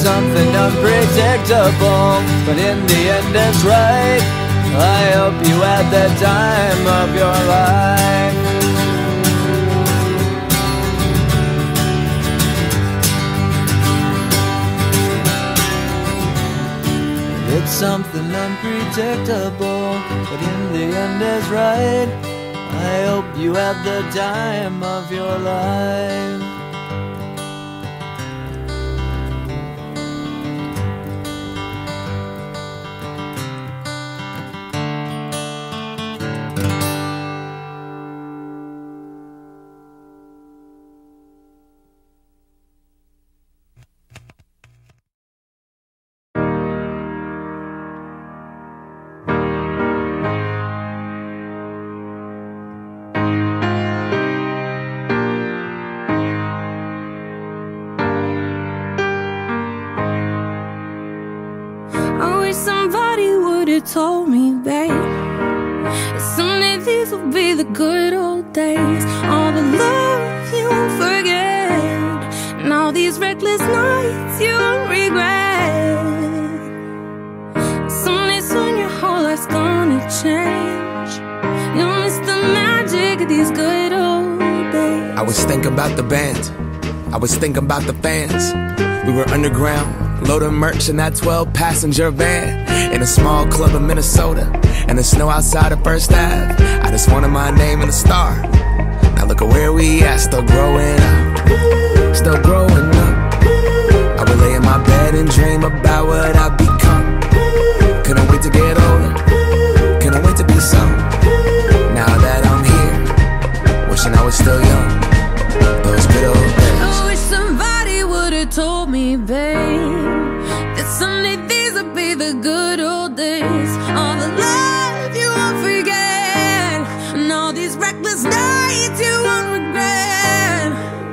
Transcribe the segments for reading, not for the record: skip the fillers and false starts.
something unpredictable, but in the end it's right. I hope you had the time of your life. It's something unpredictable, but in the end is right. I hope you had the time of your life. Somebody would have told me, babe, someday these will be the good old days. All the love you won't forget, and all these reckless nights you won't regret. Someday soon your whole life's gonna change. You'll miss the magic of these good old days. I was thinking about the band, I was thinking about the fans. We were underground, loading merch in that 12-passenger van, in a small club in Minnesota, and the snow outside of First Ave. I just wanted my name in the star. Now look at where we at, still growing up, still growing up. I would lay in my bed and dream about what I've become. Couldn't wait to get older, couldn't wait to be some. Now that I'm here, wishing I was still young. Those good old days. I wish somebody would've told me, babe, that someday these would be the good old days. All the love you won't forget, and all these reckless nights you won't regret.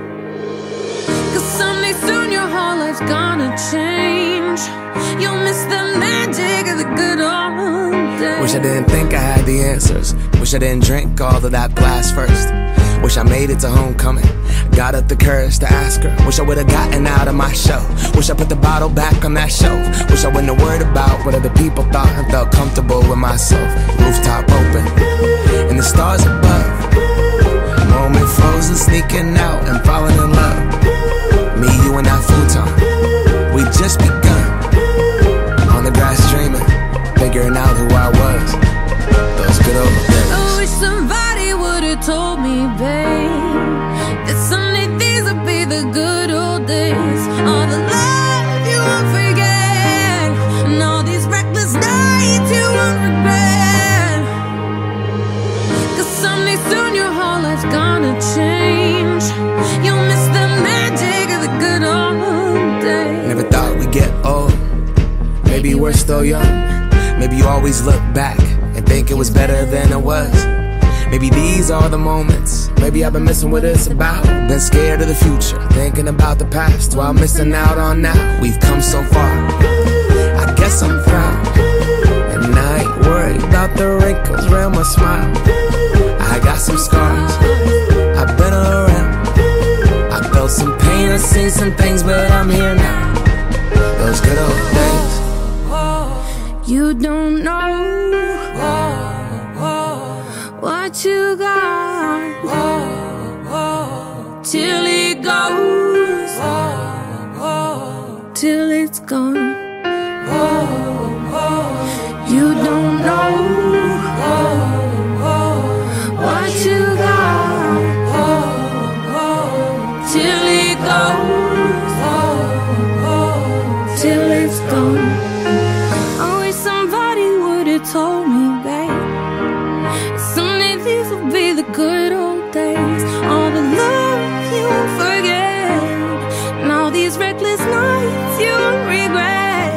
Cause someday soon your whole life's gonna change. You'll miss the magic of the good old days. Wish I didn't think I had the answers. Wish I didn't drink all of that glass first. Wish I made it to homecoming, got up the courage to ask her. Wish I would've gotten out of my shell. Wish I put the bottle back on that shelf. Wish I wouldn't have worried about what other people thought, and felt comfortable with myself. Rooftop open, and the stars above. Moment frozen, sneaking out and falling in love. Me, you, and that futon, we just begun. On the grass dreaming, figuring out who I was. Those good old days. I wish somebody would've told me, babe, that someday these would be the good old days. All the love you won't forget, and all these reckless nights you won't regret. Cause someday soon your whole life's gonna change. You'll miss the magic of the good old days. Never thought we'd get old. Maybe we're still young. Maybe you always look back and think it was better than it was. Maybe these are the moments. Maybe I've been missing what it's about. Been scared of the future, thinking about the past, while missing out on now. We've come so far, I guess I'm proud. And I ain't worried about the wrinkles around my smile. I got some scars, I've been around. I felt some pain, I've seen some things, but I'm here now. Those good old days. You don't know what you got till it goes, till it's gone. You don't know what you got till it goes, till it's gone. I wish somebody would've told me, babe, someday these will be the good old days. All the love you won't forget, and all these reckless nights you won't regret.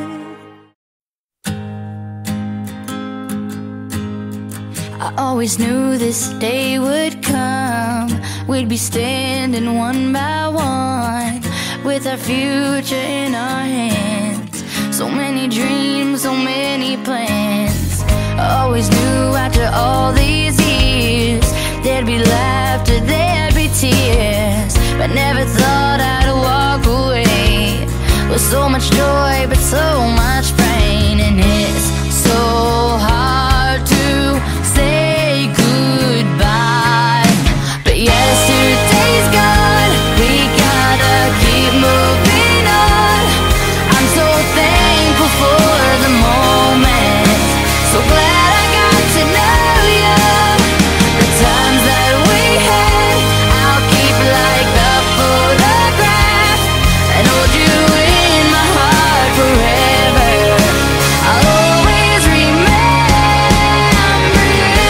I always knew this day would come. We'd be standing one by one, with our future in our hands. So many dreams, so many plans. I always knew after all these years there'd be laughter, there'd be tears, but never thought I'd walk away with so much joy, but so much pain. And it's so hard to say goodbye. But yesterday's gone, we gotta keep moving on. I'm so thankful for the moment, so glad I got to know you. The times that we had, I'll keep like a photograph and hold you in my heart forever. I'll always remember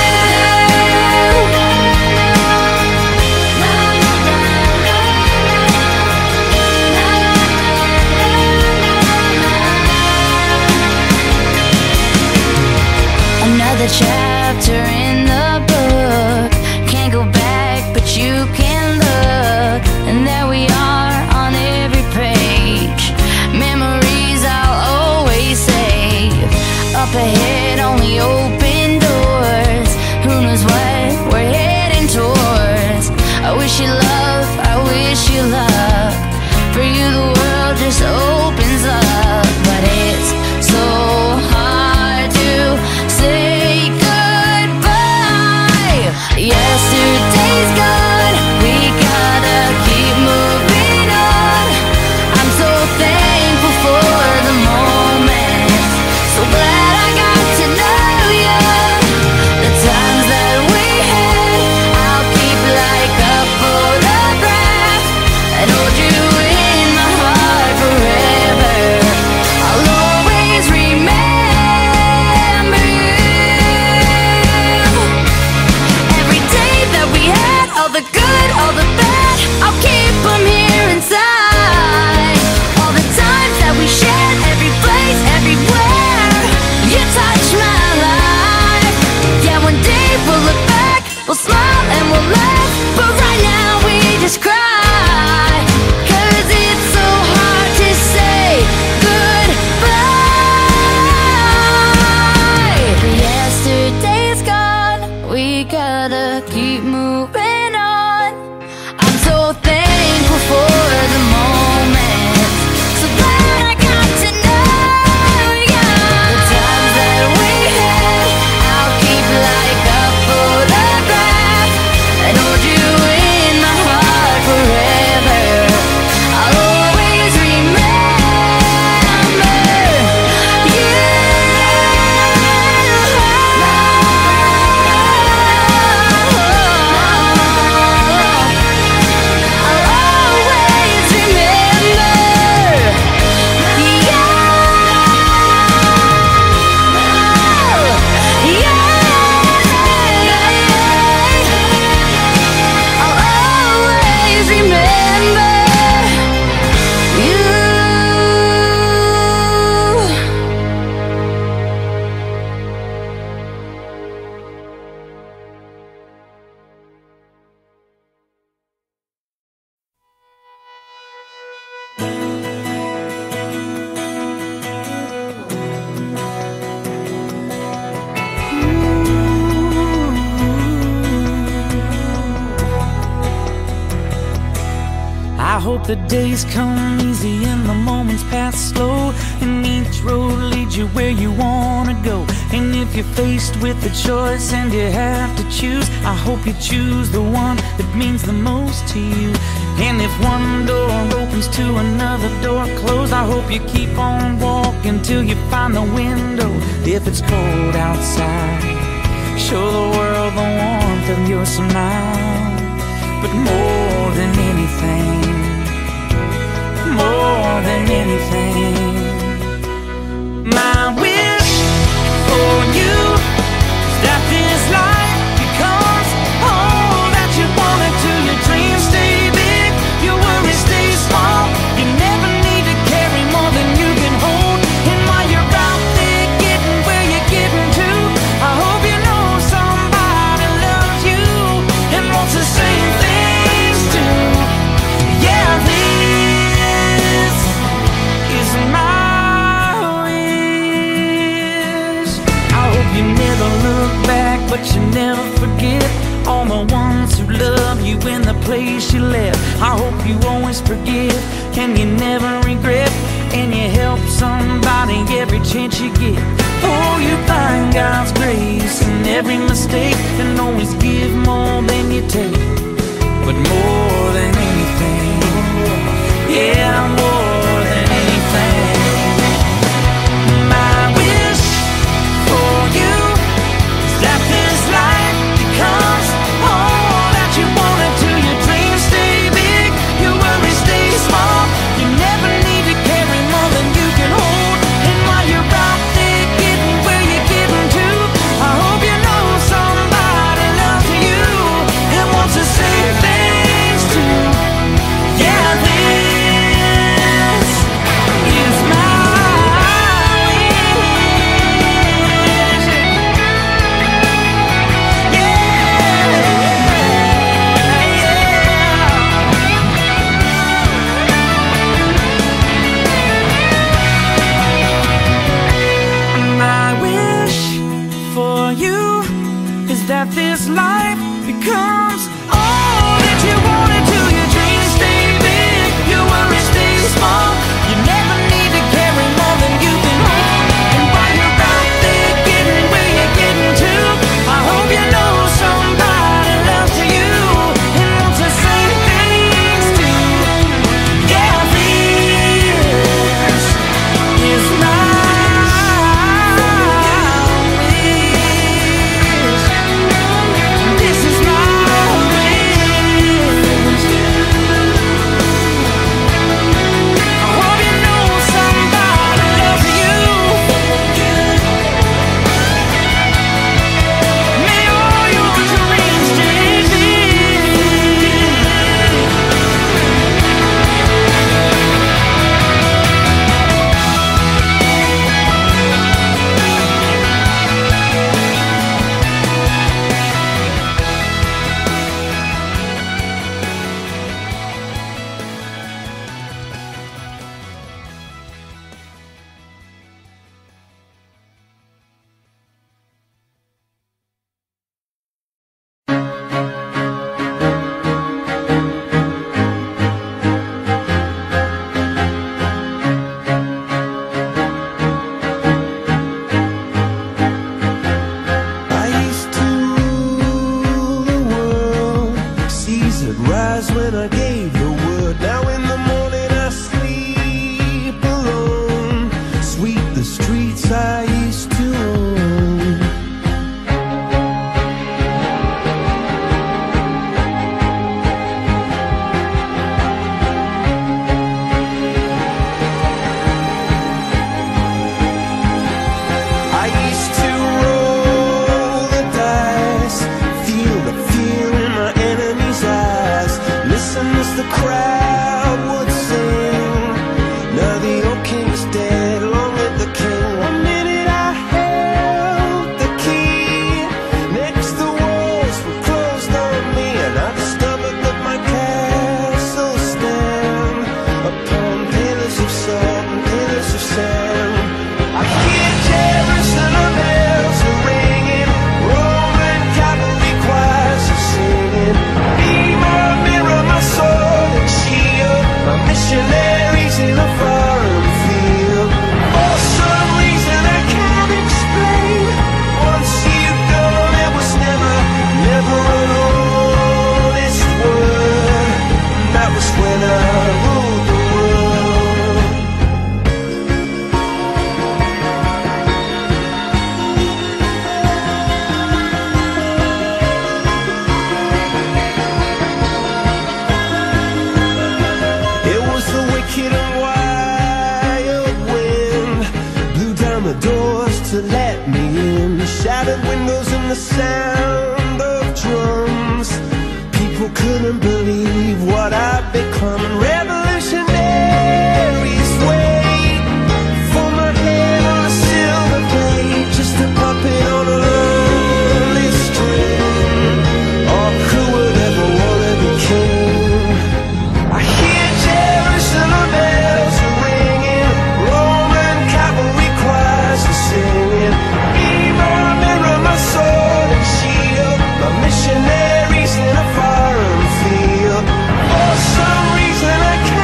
you. Another chapter in the book, can't go back, but you can look. And there we are on every page, memories I'll always save. Up ahead, only open doors, who knows what we're heading towards. I wish you love, I wish you luck. For you the world just opens up. But it's so hard to say goodbye. Yesterday's gone, we gotta keep moving on. I'm so thankful for the moment, so glad I got to know you. The times that we had, I'll keep like a photograph and hold you in my heart forever. I'll always remember you. Every day that we had, all the good, all the bad, I'll keep them here inside. All the times that we shared, every place, everywhere, you touched my life. Yeah, one day we'll look back, we'll smile and we'll laugh, but right now we just cry, 'cause it's so hard to say goodbye. Yesterday's gone, we gotta keep moving on. I'm so thankful for the moment, so glad I got to know you. The times that we had, I'll keep like a photograph and hold you in my heart forever. I'll always remember you. I'll always remember I'll always remember you. I hope the days come easy and the moments pass slow, and each road leads you where you wanna go. And if you're faced with a choice and you have to choose, I hope you choose the one that means the most to you. And if one door opens to another door closed, I hope you keep on walking till you find the window. If it's cold outside, show the world the warmth of your smile. But more than anything, more than anything, my wish for you is that this life becomes all that you wanted to. Your dreams stay big, your worries stay small. You never need to carry more than you can hold. And while you're out there getting where you're getting to, I hope you know somebody loves you and wants the same things too. Yeah, this is my wish. I hope you never look back, but you never forget all the ones who love you in the place you left. I hope you always forgive, and you never regret and you help somebody every chance you get. Oh, you find God's grace in every mistake, and always give more than you take. But more than anything, yeah, more than anything, my wish for you is that this life becomes all that you wanted to. Your dreams stay big, your worries stay small. You never need to carry more than you can hold. And while you're out there getting where you're getting to, I hope you know somebody loves you and wants to say thanks to. Yeah, this is my wish. My wish for you is that this life becomes all that you wanted to. Your dreams stay big, your worries stay small. You never need to carry more than you can hold. And while you're out there getting where you're getting to, I hope you know somebody loves you and wants to say thanks to. Yeah, this is my wish. This is my wish. I hope you know somebody loves you. May all your dreams stay big. I used to rule the world. Seas would rise when I gave the word. Now in the morning I sleep alone. Sweep the streets I used to own. I used to roll the dice, feel the fear in my enemy's eyes, listen as the crowd would sing. Now the old king is dead, long live the king. One minute I held the key, next the walls were closed on me, and I discovered that my castle stand upon pillars of salt and pillars of sand. I hear Jerusalem bells are ringing, Roman cavalry choirs are singing. Be my mirror, my sword and shield, my missionaries in a foreign field. For some reason I can't explain, once you go there was never an honest word. That was when I ruled the world. It was the wicked and wild wind, blew down the doors to let me in. Shattered windows and the sound of drums. People couldn't believe what I'd become. Revolutionaries wait for my head on a silver plate, just a puppet on a lonely string. Oh, who would ever want to be king? I hear Jerusalem bells are ringing, Roman cavalry choirs are singing. Be my mirror, my sword and shield, my missionaries in a foreign field. For some reason I can't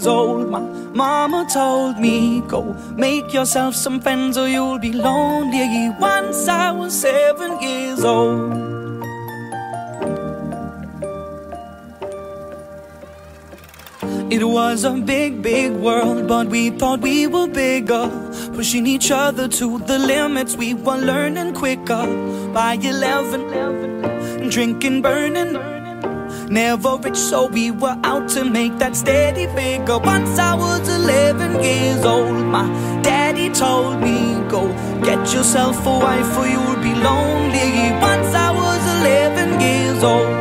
years old, my mama told me, go make yourself some friends or you'll be lonely. Once I was 7 years old. It was a big, big world, but we thought we were bigger, pushing each other to the limits. We were learning quicker. By 11, drinking, burning, never rich, so we were out to make that steady figure. Once I was 11 years old, my daddy told me, go get yourself a wife or you'll be lonely. Once I was 11 years old.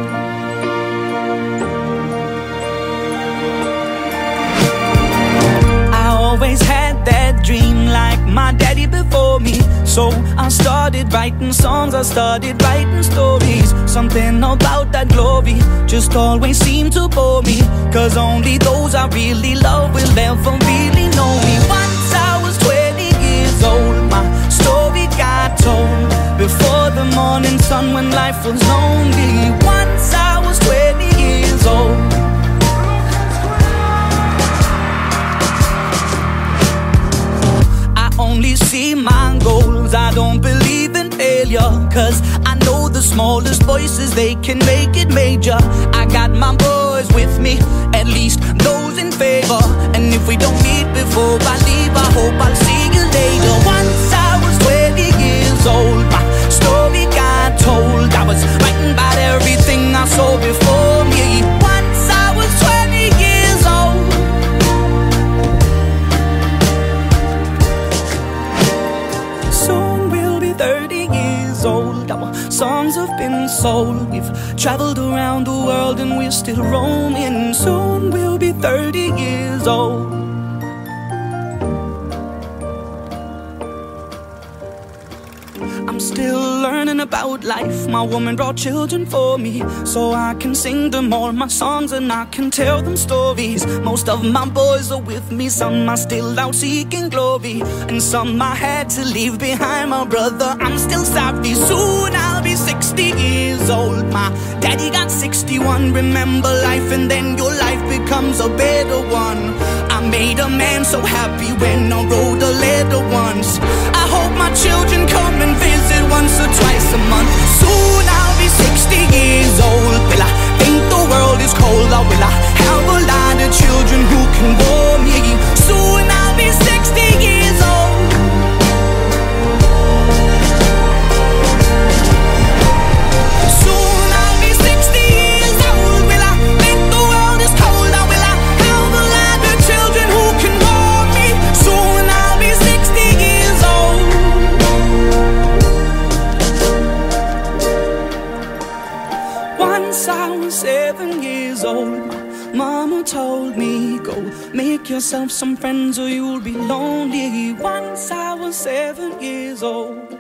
Always had that dream like my daddy before me, so I started writing songs, I started writing stories. Something about that glory just always seemed to bore me, cause only those I really love will ever really know me. Once I was 20 years old, my story got told before the morning sun when life was lonely. Once I was 20 years old. Only see my goals, I don't believe in failure, cause I know the smallest voices, they can make it major. I got my boys with me, at least those in favor, and if we don't meet before I leave, I hope I'll see you later. Once I was 20 years old, my story got told. I was writing about everything I saw before me. Once I was 20 years old. Soon we'll be 30 years old. Our songs have been sold. We've traveled around the world and we're still roaming. Soon we'll be 30 years old. I'm still learning about life. My woman brought children for me, so I can sing them all my songs and I can tell them stories. Most of my boys are with me, some are still out seeking glory, and some I had to leave behind. My brother, I'm still sorry. Soon I'll be 60 years old. My daddy got 61. Remember life and then your life becomes a better one. I made a man so happy when I wrote a letter once. I hope my children come and visit once or twice a month. Soon I'll be 60 years old. Will I think the world is cold, or will I have a lot of children who can warm me? Soon I'll be 60 years old. Soon I'll be 60 years old. Will I think the world is cold, or will I have a lot of children who can warm me? Soon I'll be 60 years old. Once I was 7 years old, my mama told me, go make yourself some friends or you'll be lonely. Once I was 7 years old.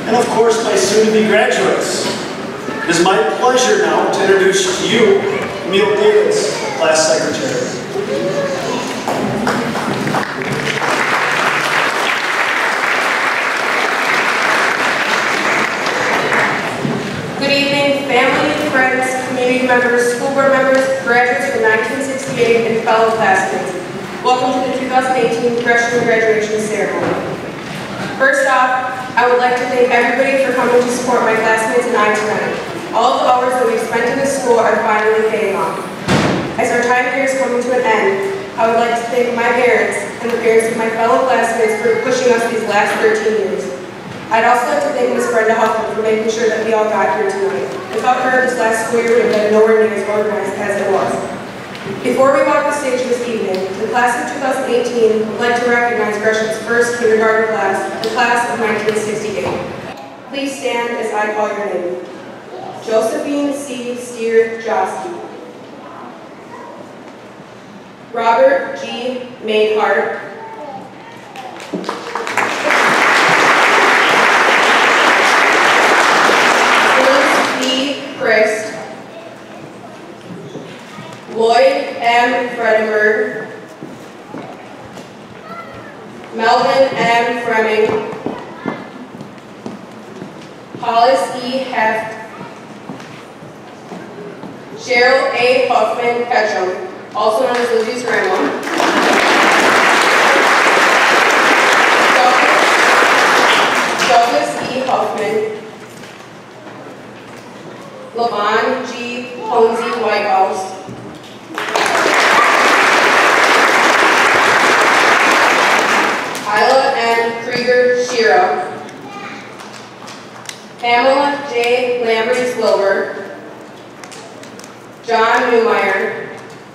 and of course my soon-to-be graduates. It is my pleasure now to introduce to you Emil Davis, class secretary. Good evening, family, friends, community members, school board members, graduates from 1968, and fellow classmates. Welcome to the 2018 freshman graduation ceremony. First off, I would like to thank everybody for coming to support my classmates and I tonight. All the hours that we've spent in this school are finally paying off. As our time here is coming to an end, I would like to thank my parents and the parents of my fellow classmates for pushing us these last 13 years. I'd also like to thank Ms. Brenda Huffman for making sure that we all got here tonight. Without her, this last school year would have been nowhere near as organized as it was. Before we walk the stage this evening, the class of 2018 would like to recognize Gresham's first kindergarten class, the class of 1968. Please stand as I call your name. Josephine C. Steer-Josky. Robert G. Maynhart. Bruce B. Christ. Lloyd M. Fredenberg. Melvin M. Fremming. Hollis E. Heft. Cheryl A. Huffman Ketchum, also known as Lizzie's grandma. Douglas E. Huffman. Levon G. Posey Whitehouse. Isla N. Krieger Shira. Pamela J. Lamberty Wilbur. John Newmeyer.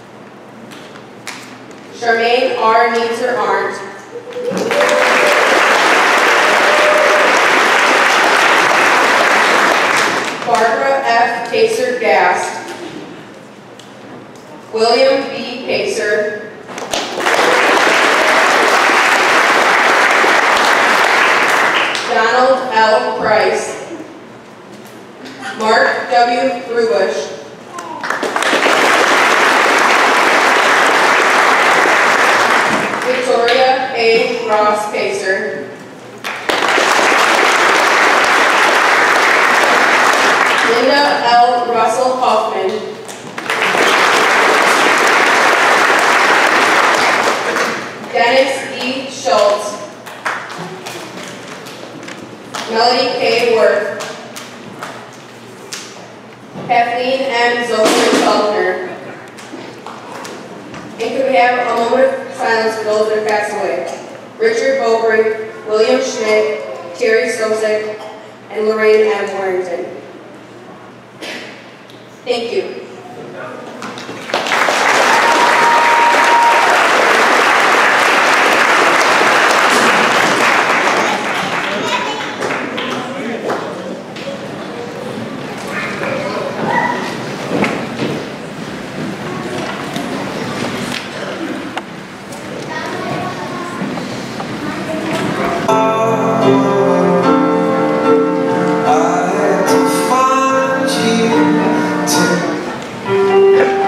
Charmaine R. Neitzer Arndt. Barbara F. Pacer Gast. William B. Pacer. Donald L. Price. Mark W. Brubush. Victoria A. Ross Pacer. Linda L. Russell Hoffman. Dennis E. Schultz. Melody K. Worth. Kathleen M. Zoller-Feldner. And could we have a moment of silence for those that have passed away? Richard Bobrink, William Schmidt, Terry Sosek, and Lorraine M. Warrington. Thank you. I had to find you to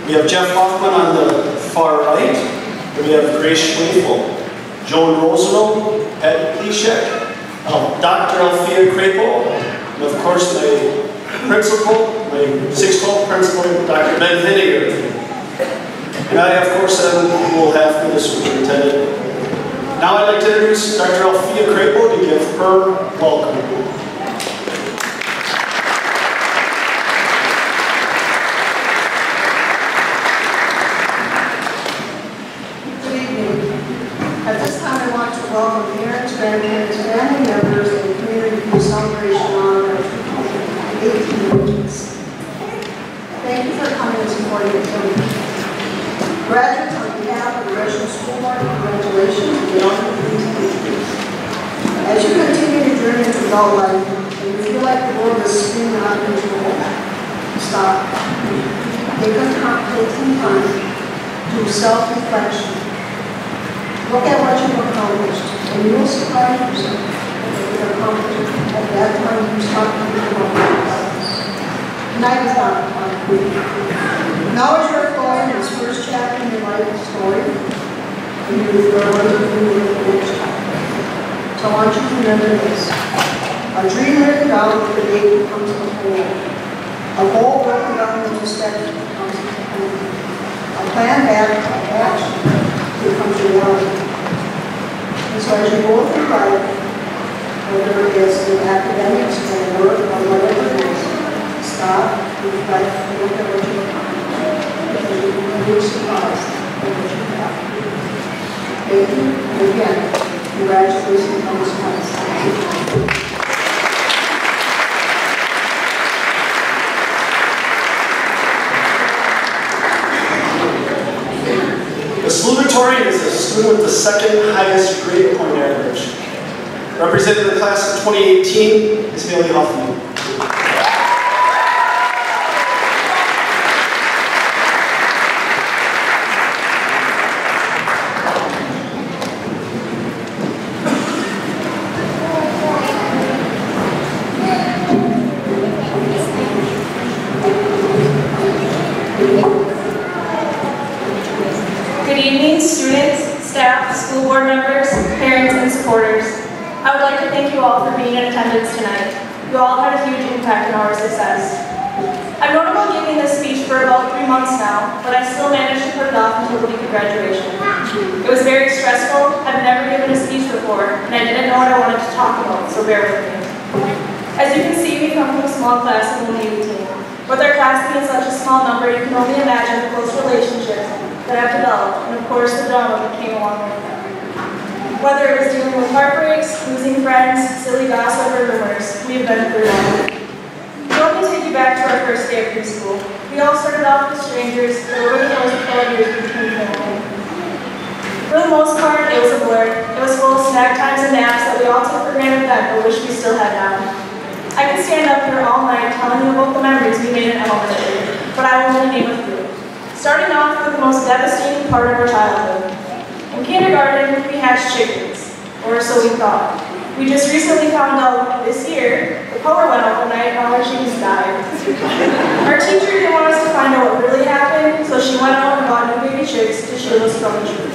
We have Jeff Hoffman on the far right. And we have Grace Schwefel, Joan Rosenau, Ed Pleshek, Dr. Althea Crapo, and of course my principal, my 612 principal, Dr. Ben Vinegar. And I, of course, will have been the superintendent. Now I'd like to introduce Dr. Althea Crapo to give her welcome. Welcome parents, grandparents, family members, and community to celebration on our 18 weeks. Thank you for coming and supporting the community. Graduates, on behalf of the Gresham School Board, congratulations and get on with these teachers. As you continue to journey into adult life, and you feel like the world is spinning out of control, stop. Take some time to self-reflection. Look at what you've accomplished, and you will surprise yourself what you've accomplished at that time you start to think about yourself. Tonight is not a fun. Now as you're following this first chapter in your life story, and you're going to do the next chapter. So I want you to remember this. A dream written down with the date becomes a goal. A goal broken down into steps becomes a plan. A plan backed by action becomes reality. And so as you go through life, whether it is in academics or work or whatever it is, stop, reflect, and look at what you accomplished. Because you will be surprised at what you have. Thank you. And again, congratulations on this class. The salutatorian is a student with the second highest grade point average. Representing the class of 2018 is Haley Huffman. Good evening, students, staff, school board members, parents, and supporters. I would like to thank you all for being in attendance tonight. You all had a huge impact on our success. I've known about giving this speech for about 3 months now, but I still managed to put it off until the week of graduation. It was very stressful. I've never given a speech before, and I didn't know what I wanted to talk about, so bear with me. As you can see, we come from a small class of only 18. With our class being such a small number, you can only imagine the close relationships that have developed, and of course the drama that came along with them. Whether it was dealing with heartbreaks, losing friends, silly gossip, or rumors, we have been through it all. Let me take you back to our first day of preschool. We all started off as strangers, but over the course of 12 years we became family. For the most part, it was a blur. It was full of snack times and naps that we all took for granted then, but wish we still had now. I could stand up here all night telling you about the memories we made in elementary, but I will only name a few. Starting off with the most devastating part of our childhood. In kindergarten, we hatched chickens, or so we thought. We just recently found out this year, the power went out one night and all our chickens died. Our teacher didn't want us to find out what really happened, so she went out and bought new baby chicks to shield us from the truth.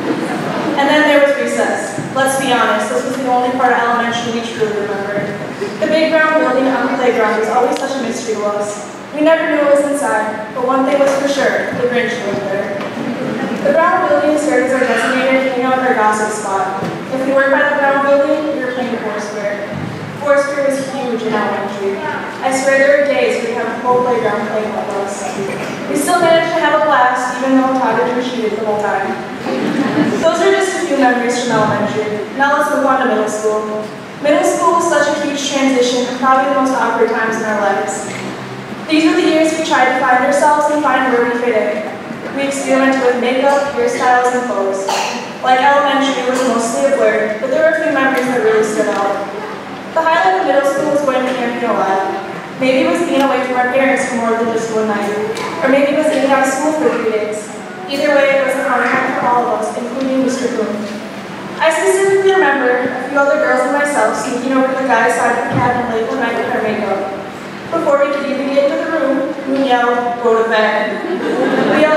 And then there was recess. Let's be honest, this was the only part of elementary we truly remembered. The big brown building on the playground was always such a mystery to us. We never knew what was inside, but one thing was for sure, the Grinch lived there. The brown building served as our designated hangout or gossip spot. If we worked by the brown building, we were playing Foursquare. Foursquare was huge in elementary. I swear there were days we'd have a whole playground playing with us. We still managed to have a blast, even though Todd had retreated the whole time. Those are just a few memories from elementary. Now let's move on to middle school. Middle school was such a huge transition and probably the most awkward times in our lives. These were the years we tried to find ourselves and find where we fit in. We experimented with makeup, hairstyles, and clothes. Like elementary, it was mostly a blur, but there were a few memories that really stood out. The highlight of middle school was going to Camp Alive. Maybe it was being away from our parents for more than just one night. Or maybe it was being out of school for 3 days. Either way, it was a fun time for all of us, including Mr. Boone. I specifically remember a few other girls and myself sneaking over to the guy's side of the cabin late one night with our makeup. Before we could even get into the room, we yelled, "Go to bed." We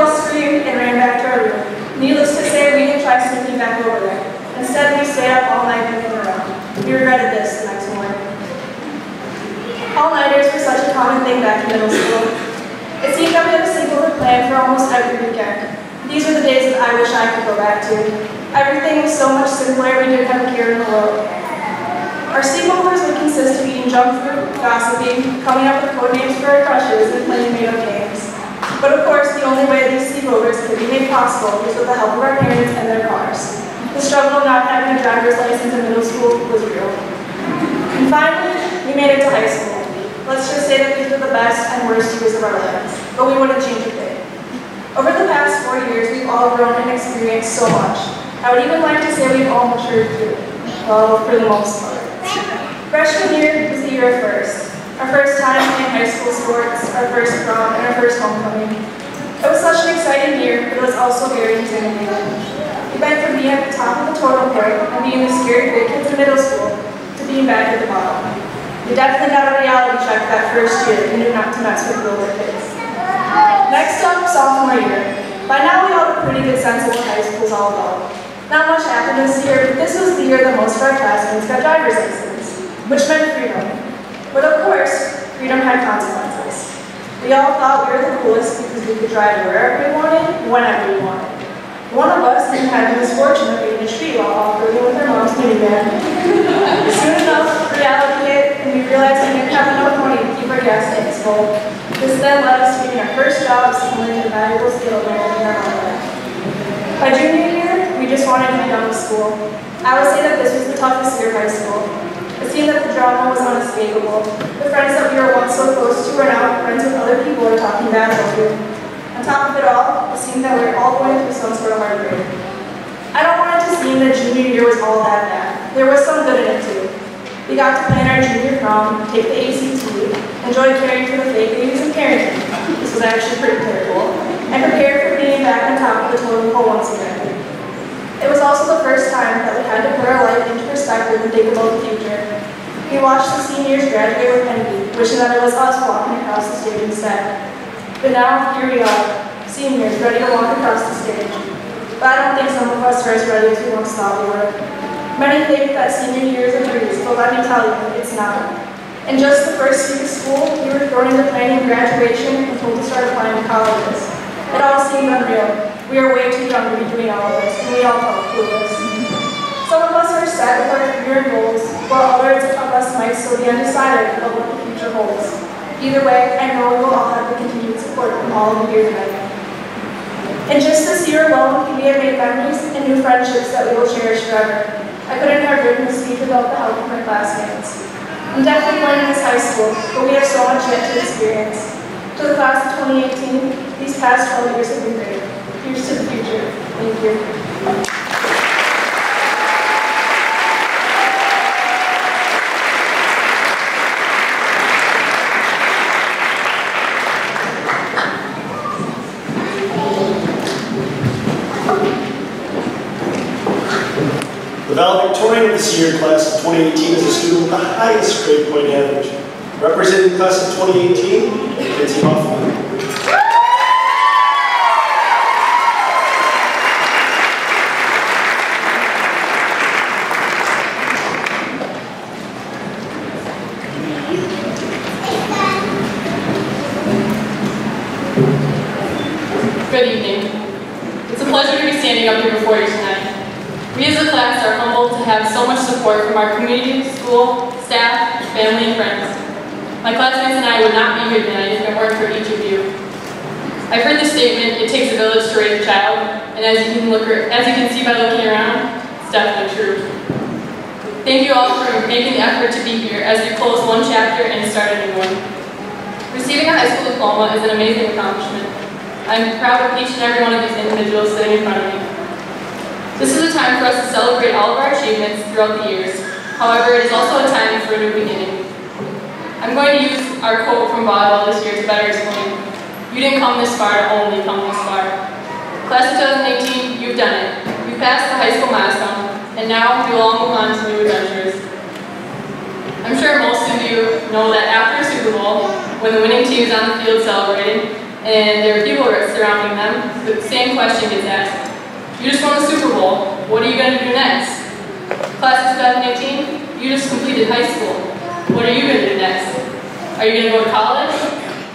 getting back to middle school. It seemed that we had a sleepover plan for almost every weekend. These are the days that I wish I could go back to. Everything was so much simpler, we didn't have a care in the world. Our sleepovers would consist of eating junk food, gossiping, coming up with code names for our crushes, and playing made-up games. But of course, the only way these sleepovers could be made possible was with the help of our parents and their cars. The struggle of not having a driver's license in middle school was real. And finally, we made it to high school. Let's just say that these were the best and worst years of our lives, but we wouldn't change a thing. Over the past 4 years, we've all grown and experienced so much. I would even like to say we've all matured too. Well, for the most part. Freshman year was the year of first. Our first time playing high school sports, our first prom, and our first homecoming. It was such an exciting year, but it was also very intimidating. We went from being at the top of the totem pole and being the scared great kids in middle school to being back at the bottom. We definitely got a reality check that first year and knew not to mess with the older kids. Next up, sophomore year. By now we all have a pretty good sense of what high school is all about. Not much happened this year, but this was the year that most of our classmates got driver's licenses, which meant freedom. But of course, freedom had consequences. We all thought we were the coolest because we could drive wherever we wanted, whenever we wanted. One of us even had the misfortune of being in a street while off-roading with our mom's minivan. Soon enough, reality hit, and we realized we didn't have enough money to keep our gas tanks full. This then led us to getting our first jobs and learning a valuable skill in our life. By junior year, we just wanted to be done with school. I would say that this was the toughest year of high school. It seemed that the drama was unescapable. The friends that we were once so close to are now friends with other people who are talking bad about you. On top of it all, it seemed that we were all going through some sort of heartbreak. I don't want it to seem that junior year was all that bad. There was some good in it too. We got to plan our junior prom, take the ACT, enjoy caring for the fake babies and parenting. This was actually pretty terrible. And prepare for being back on top of the totem pole once again. It was also the first time that we had to put our life into perspective and think about the future. We watched the seniors graduate with envy, wishing that it was us walking across the stage instead. But now, here we are, seniors, ready to walk across the stage. But I don't think some of us are as ready as we once thought we were. Many think that senior year is a breeze, but let me tell you, it's not. In just the first week of school, we were thrown into planning graduation and told to start applying to colleges. It all seemed unreal. We are way too young to be doing all of this, and we all felt clueless. Some of us are set with our career goals, while others of us might still be undecided about what the future holds. Either way, I know we will all have the continued support from all of you here tonight. In just this year alone, we have made memories and new friendships that we will cherish forever. I couldn't have written this speech without the help of my classmates. I'm definitely learning this high school, but we have so much yet to experience. To the class of 2018, these past 12 years have been great. Here's to the future. Thank you. The valedictorian of this year, class of 2018, is a student with the highest grade point average. Representing the class of 2018, Kinsey Hoffman. Good evening. It's a pleasure to be standing up here before you tonight. We as a class are humbled to have so much support from our community, school, staff, family, and friends. My classmates and I would not be here tonight if it weren't for each of you. I've heard the statement, it takes a village to raise a child, and as you can see by looking around, it's definitely true. Thank you all for making the effort to be here as we close one chapter and start a new one. Receiving a high school diploma is an amazing accomplishment. I'm proud of each and every one of these individuals sitting in front of me. This is a time for us to celebrate all of our achievements throughout the years. However, it is also a time for a new beginning. I'm going to use our quote from volleyball this year to better explain. You didn't come this far to only come this far. Class of 2018, you've done it. You've passed the high school milestone, and now we will all move on to new adventures. I'm sure most of you know that after a Super Bowl, when the winning team is on the field celebrating, and there are people surrounding them, the same question gets asked. You just won the Super Bowl, what are you going to do next? Class of 2018, you just completed high school. What are you going to do next? Are you going to go to college?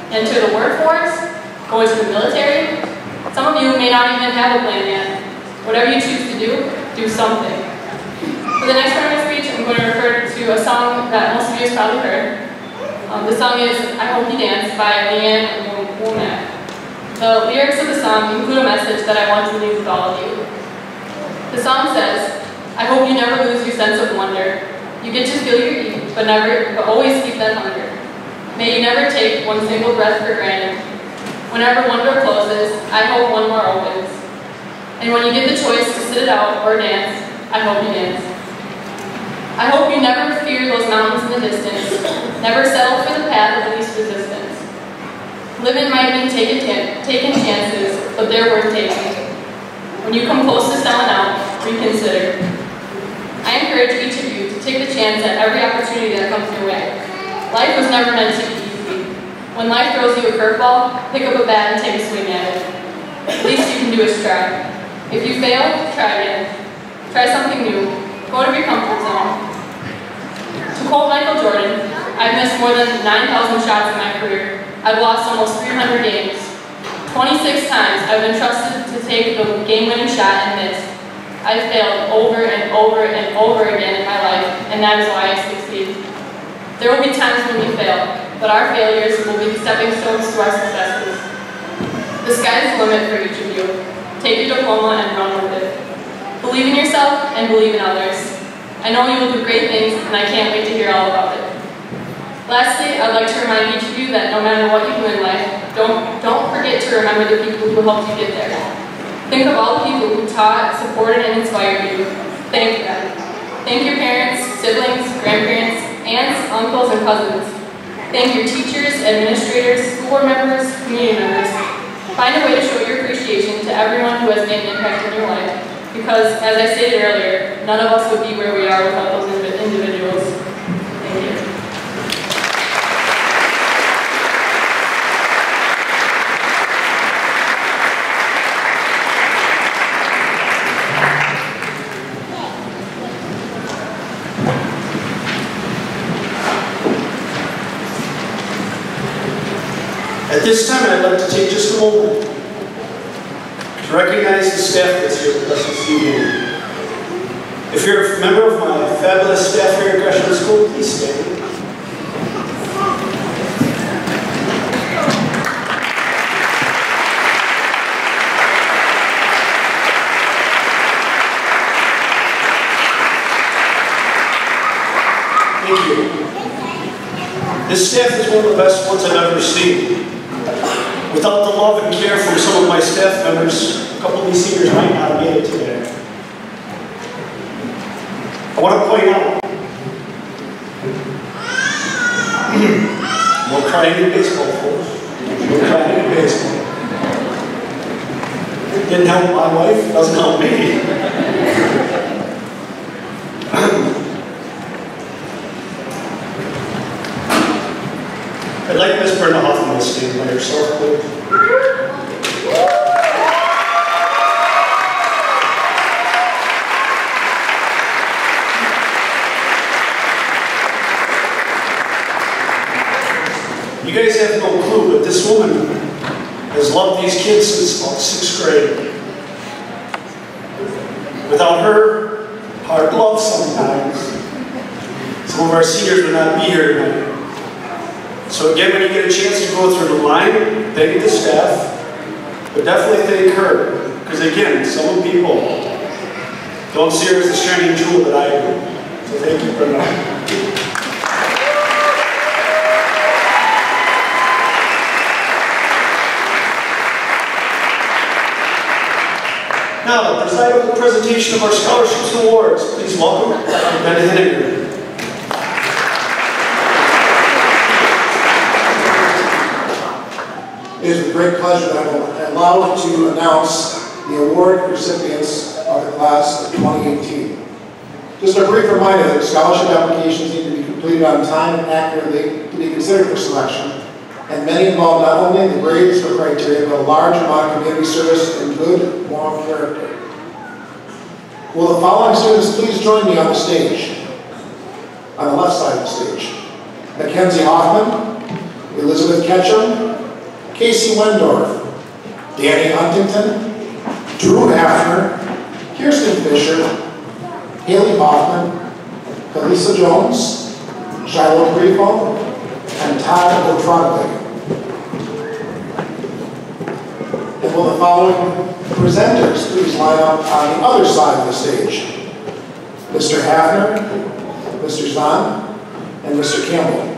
enter the workforce, go into the military. Some of you may not even have a plan yet. Whatever you choose to do something. For the next part of my speech, I'm going to refer to a song that most of you have probably heard. The song is I Hope You Dance by Leanne Womack. The lyrics of the song include a message that I want to leave with all of you. The song says, I hope you never lose your sense of wonder. You get to feel your heat, but always keep that hunger. May you never take one single breath for granted. Whenever one door closes, I hope one more opens. And when you get the choice to sit it out or dance, I hope you dance. I hope you never fear those mountains in the distance, never settle for the path of least resistance. Living might mean taking chances, but they're worth taking. When you come close to selling out, reconsider. I encourage each of you to take the chance at every opportunity that comes your way. Life was never meant to be easy. When life throws you a curveball, pick up a bat and take a swing at it. The least you can do is try. If you fail, try again. Try something new. Go out of your comfort zone. To quote Michael Jordan, I've missed more than 9,000 shots in my career. I've lost almost 300 games. 26 times I've been trusted to take the game-winning shot and miss. I've failed over and over and over again in my life, and that is why I succeed. There will be times when we fail, but our failures will be stepping stones to our successes. The sky is the limit for each of you. Take your diploma and run with it. Believe in yourself and believe in others. I know you will do great things, and I can't wait to hear all about it. Lastly, I'd like to remind each of you that no matter what you do in life, don't forget to remember the people who helped you get there. Think of all the people who taught, supported, and inspired you. Thank them. Thank your parents, siblings, grandparents, aunts, uncles, and cousins. Thank your teachers, administrators, school board members, community members. Find a way to show your appreciation to everyone who has made an impact in your life, because, as I stated earlier, none of us would be where we are without those individuals. Thank you. At this time, I'd like to take just a moment to recognize the staff that's here with us this evening. If you're a member of my fabulous staff here at Gresham School, please stand. Thank you. This staff is one of the best ones I've ever seen. Without the love and care from some of my staff members, a couple of these seniors might not have made it today. I want to point out, no crying in baseball, folks. No crying in baseball. Didn't help my wife, doesn't help me. I'd like Miss Brenda Hoffman to stand by herself, please. You guys have no clue, but this woman has loved these kids since about 6th grade. Without her hard love sometimes, some of our seniors would not be here tonight. So again, when you get a chance to go through the line, thank the staff, but definitely thank her. Because again, some people don't see her as the shining jewel that I do. So thank you, Brenda. Now, to preside over the presentation of our scholarships and awards, please welcome Dr. Ben Henniger. It is with great pleasure that I will allow to announce the award recipients of the class of 2018. Just a brief reminder that scholarship applications need to be completed on time and accurately to be considered for selection, and many involve not only the grades or criteria, but a large amount of community service and good moral character. Will the following students please join me on the stage? On the left side of the stage. Mackenzie Hoffman, Elizabeth Ketchum, Casey Wendorf, Danny Huntington, Drew Hafner, Kirsten Fisher, Haley Hoffman, Elisa Jones, Shiloh Grifo, and Todd O'Tronovic. And will the following presenters please line up on the other side of the stage? Mr. Hafner, Mr. Zahn, and Mr. Campbell.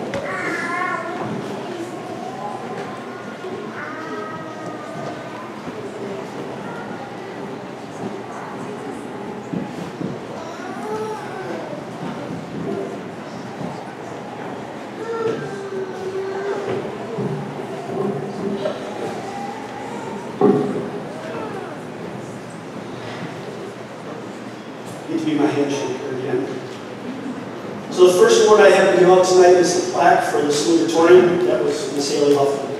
So the first award I have to give out tonight is the plaque for the salutatorian. That was Miss Haley Huffman.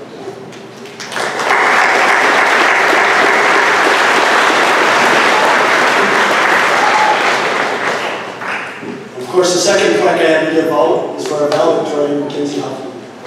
Of course, the second plaque I have to give out is for our valedictorian, Mackenzie Huffman.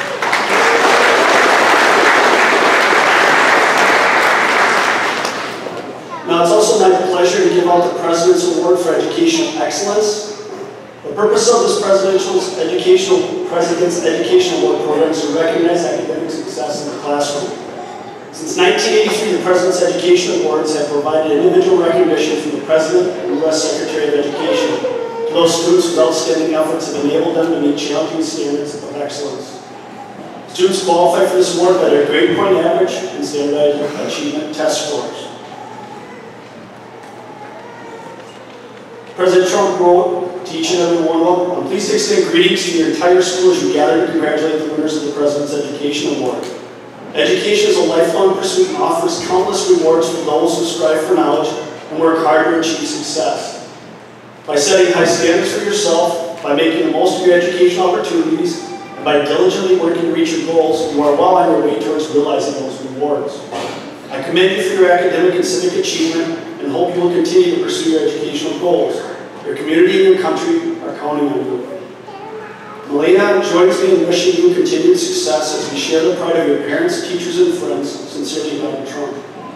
Now, it's also my pleasure to give out the President's Award for Educational Excellence. The purpose of this President's Education Award program is to recognize academic success in the classroom. Since 1983, the President's Education Awards have provided individual recognition from the President and U.S. Secretary of Education to those students whose outstanding efforts have enabled them to meet challenging standards of excellence. Students qualify for this award by their grade point average and standardized achievement test scores. President Trump wrote to each and every one of them, "I'm pleased to extend greetings to your entire school as you gather to congratulate the winners of the President's Education Award. Education is a lifelong pursuit and offers countless rewards for those who strive for knowledge and work hard to achieve success. By setting high standards for yourself, by making the most of your educational opportunities, and by diligently working to reach your goals, you are well on your way towards realizing those rewards. I commend you for your academic and civic achievement and hope you will continue to pursue your educational goals. Your community and your country are counting on you." Melena joins me in wishing you continued success as we share the pride of your parents, teachers, and friends. Sincerely, Donald Trump.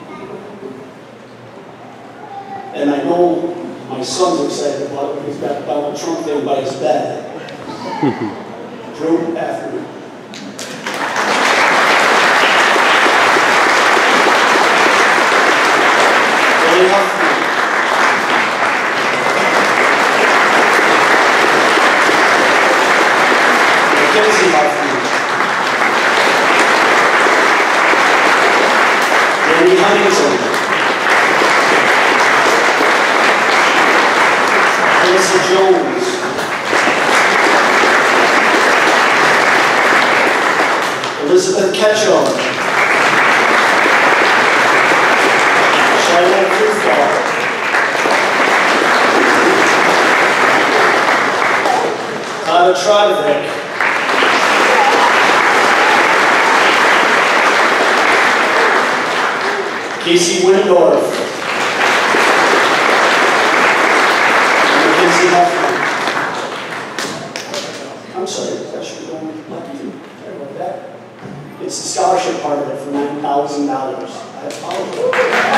And I know my son's excited about it. He's got Donald Trump there by his bed. Drew Hafner. Haley Huffman. Mackenzie Huffman. Danny Huntington. Elisa Jones. Elizabeth Ketchum. Shiloh Grifo. Todd O'Tronovic. Casey Wendorf. Mackenzie Huffman. I'm sorry, that should be going left too. Sorry about that. It's the scholarship part of it for $9,000. I apologize.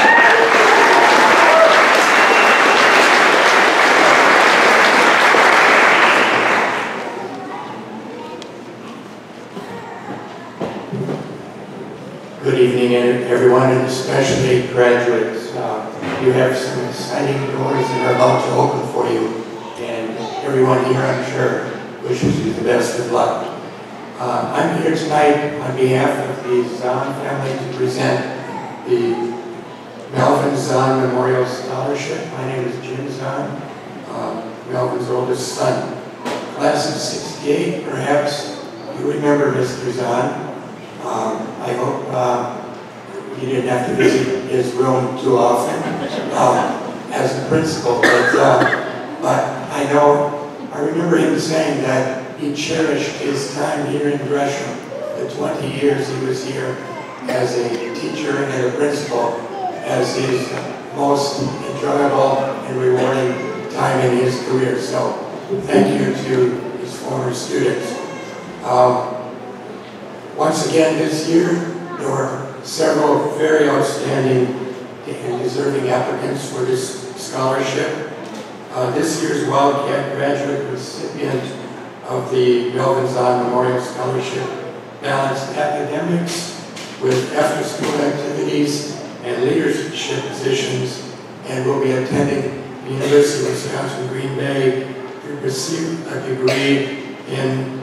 Good evening, everyone, and especially graduates. You have some exciting doors that are about to open for you, and everyone here, I'm sure, wishes you the best of luck. I'm here tonight on behalf of the Zahn family to present the Melvin Zahn Memorial Scholarship. My name is Jim Zahn, Melvin's oldest son. Class of '68, perhaps you remember Mr. Zahn. I hope you didn't have to visit his room too often as the principal, but I remember him saying that he cherished his time here in Gresham, the 20 years he was here as a teacher and a principal, as his most enjoyable and rewarding time in his career. So thank you to his former students. Once again this year, there were several very outstanding and deserving applicants for this scholarship. This year's Wildcat graduate recipient of the Melvin Zahn Memorial Scholarship balanced academics with after-school activities and leadership positions, and will be attending the University of Wisconsin-Green Bay to receive a degree in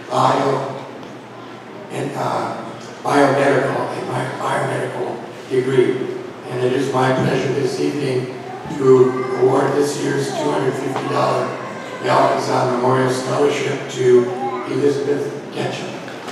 biomedical degree. And it is my pleasure this evening to award this year's $250 Melvin Zahn Memorial Scholarship to Elizabeth Ketchum.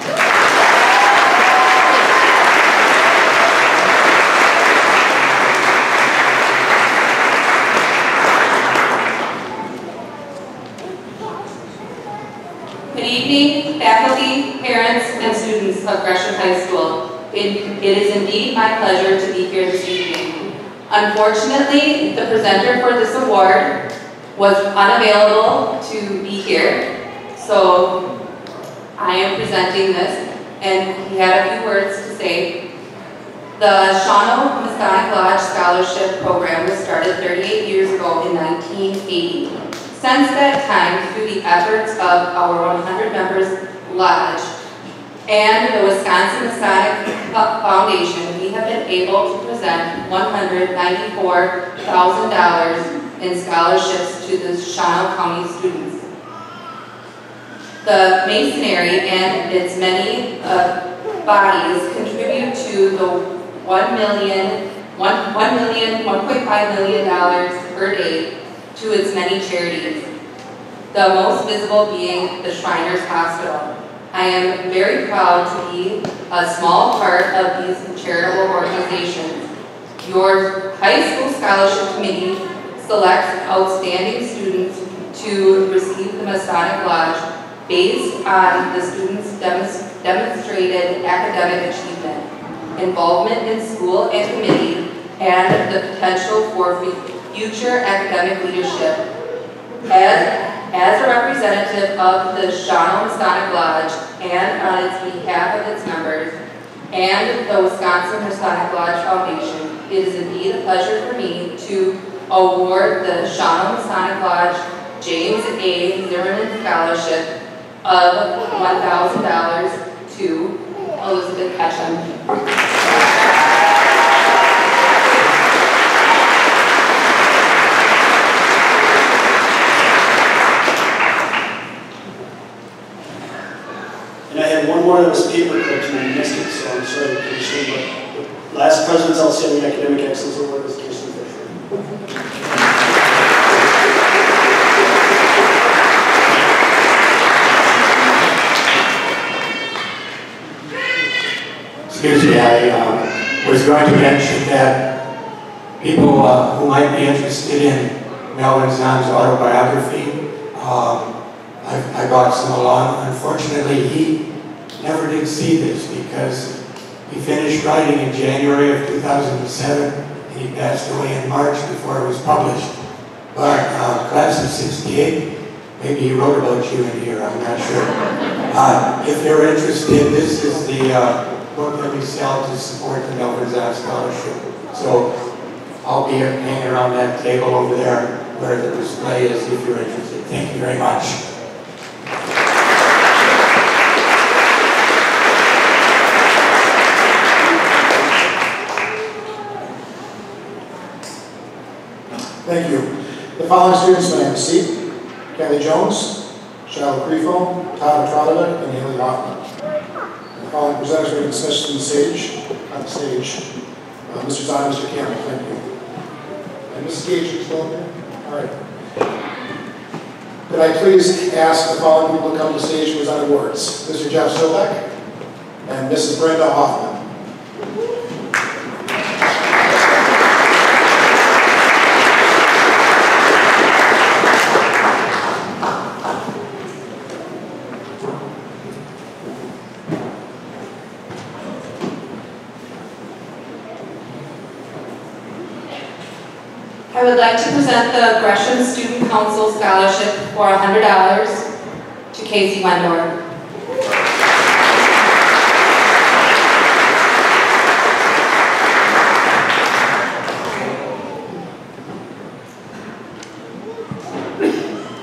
Good evening, faculty, parents, and students of Gresham High School. It is indeed my pleasure to be here this evening. Unfortunately, the presenter for this award was unavailable to be here, so I am presenting this, and he had a few words to say. The Shawano Masonic Lodge Scholarship Program was started 38 years ago in 1980. Since that time, through the efforts of our 100 members lodge and the Wisconsin Masonic Foundation, we have been able to present $194,000 in scholarships to the Shawano County students. The Masonry and its many bodies contribute to the $1.5 million per day to its many charities, the most visible being the Shriners Hospital. I am very proud to be a small part of these charitable organizations. Your high school scholarship committee selects outstanding students to receive the Masonic Lodge based on the students' demonstrated academic achievement, involvement in school and committee, and the potential for future academic leadership. As a representative of the Shawano Masonic Lodge and on its behalf of its members and the Wisconsin Masonic Lodge Foundation, it is indeed a pleasure for me to award the Shawano Masonic Lodge James A. Zimmerman Scholarship of $1,000 to Elizabeth Ketchum. And I had one more that was paper clipped and I missed it, so I'm sorry to say, but the last President's Outstanding Academic Excellence Award was Kirsten Fisher. Excuse me, I was going to mention that people who might be interested in Melvin Zahn's autobiography, I brought some along. Unfortunately, he never did see this because he finished writing in January of 2007 and he passed away in March before it was published. But class of '68, maybe he wrote about you in here, I'm not sure. If you're interested, this is the book that we sell to support the Melvin Zahn Scholarship. So I'll be hanging around that table over there where the display is if you're interested. Thank you very much. Thank you. The following students may have a seat: Kelly Jones, Shiloh Crefo, Todd Trodovic, and Haley Hoffman. The following presenters are dismissed from the stage. Mr. Zahn, Mr. Campbell, thank you. And Mrs. Gage, you still there? All right. Could I please ask the following people to come to the stage to present awards? Mr. Jeff Sobek and Mrs. Brenda Hoffman. I would like to present the Gresham Student Council Scholarship for $100 to Casey Wendor.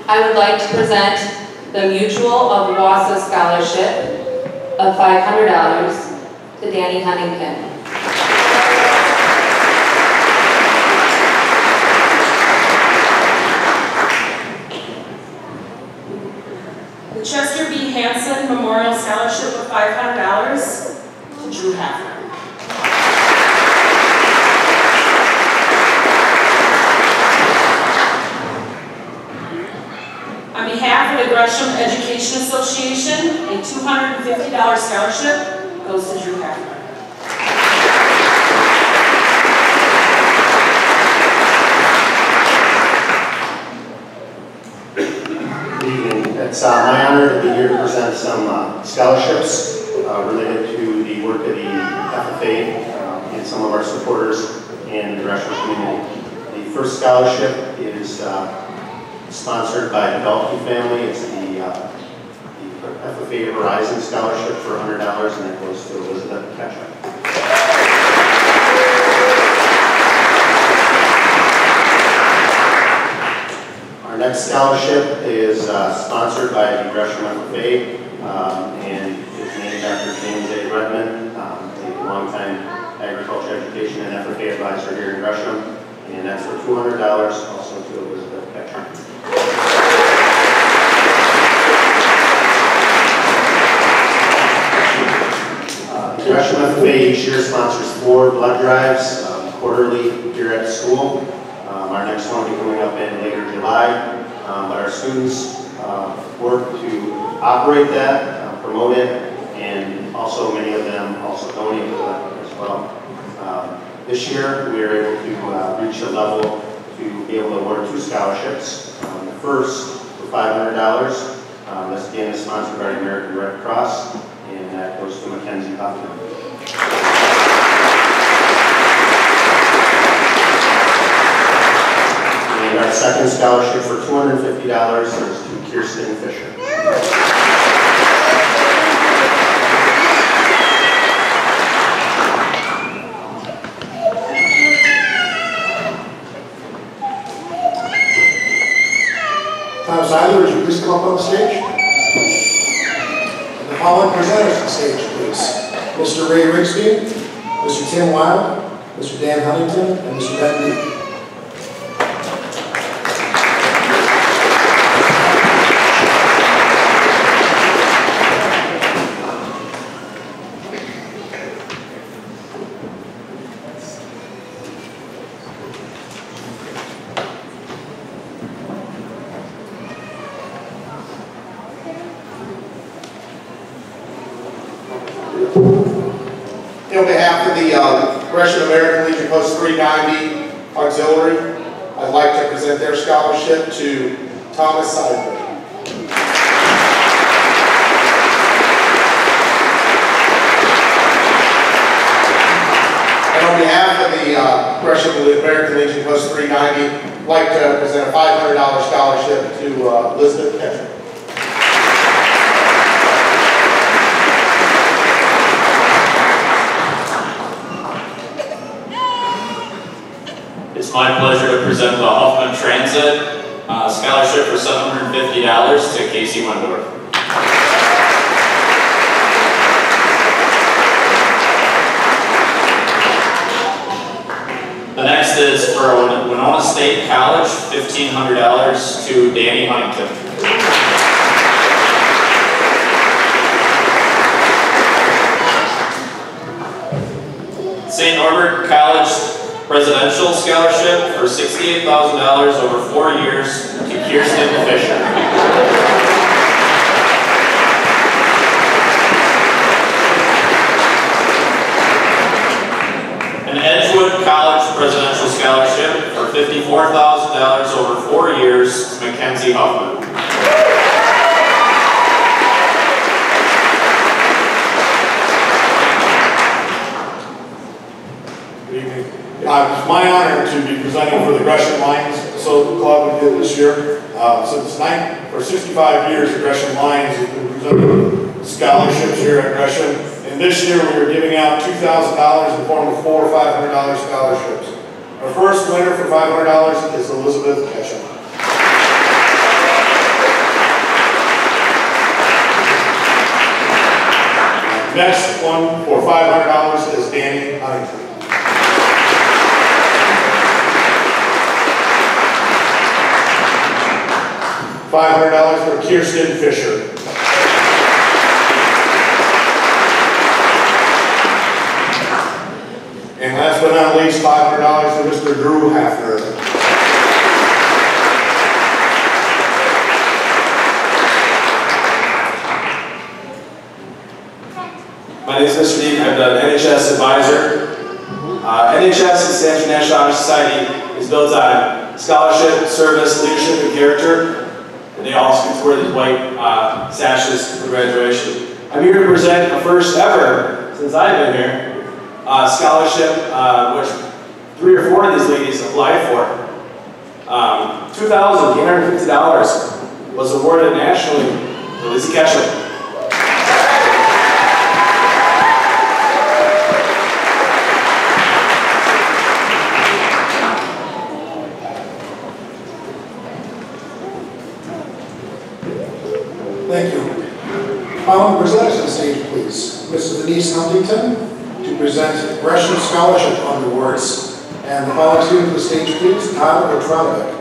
I would like to present the Mutual of Wausau Scholarship of $500 to Danny Huntington. The Chester B. Hansen Memorial Scholarship of $500 to Drew Hafner. On behalf of the Gresham Education Association, a $250 scholarship goes to Drew Hafner. It's my honor to be here to present some scholarships related to the work of the FFA and some of our supporters in the Gresham community. The first scholarship is sponsored by the Dalkey family. It's the FFA Horizon Scholarship for $100, and it goes to Elizabeth Ketchum. Our next scholarship is sponsored by the Gresham FFA, and it's named after James A. Redmond, a longtime agriculture education and FFA advisor here in Gresham, and that's for $200, also to Elizabeth Ketchum. Gresham FFA each year sponsors 4 blood drives quarterly here at school. Our next one will be coming up in later July. But our students work to operate that, promote it, and also many of them also donate to it as well. This year we are able to reach a level to be able to award 2 scholarships. The first for $500. This again is sponsored by the American Red Cross, and that goes to Mackenzie Huffman. And our second scholarship for $250 is to Kirsten Fisher. Tom Seiler, would you please come up on the stage? And the following presenters on the stage, please. Mr. Ray Rickstein, Mr. Tim Wild, Mr. Dan Huntington, and Mr. Ben Lee. On behalf of the Gresham American Legion Post 390 Auxiliary, I'd like to present their scholarship to Thomas Seidler. And on behalf of the Gresham American Legion Post 390, I'd like to present a $500 scholarship to Elizabeth Ketchum. It's my pleasure to present the Huffman Transit Scholarship for $750 to Casey Wendorf. The next is for Winona State College, $1,500 to Danny Huntington. St. Norbert College Presidential Scholarship for $68,000 over 4 years to Kirsten Fisher. An Edgewood College Presidential Scholarship for $54,000 over 4 years to Mackenzie Huffman. It's my honor to be presenting for the Gresham Lions Club we did this year. Since 65 years, the Gresham Lions have been presenting scholarships here at Gresham. And this year we are giving out $2,000 in the form of 4 $500 scholarships. Our first winner for $500 is Elizabeth Ketchum. Next one for $500 is Danny Huntington. $500 for Kirsten Fisher. And last but not least, $500 for Mr. Drew Hafner. My name is Mr. Deep. I'm the NHS advisor. NHS, the Stanford National Honor Society, is built on scholarship, service, leadership, and character. And they all get to wear these white sashes for graduation. I'm here to present the first ever, since I've been here, scholarship, which 3 or 4 of these ladies applied for. $2,850 was awarded nationally to Lisa Ketchum. Thank you. Following presenters on stage, please. Mrs. Denise Huntington to present Gresham Scholarship Fund Awards. And the following student to the stage, please, Tyler Otrovic.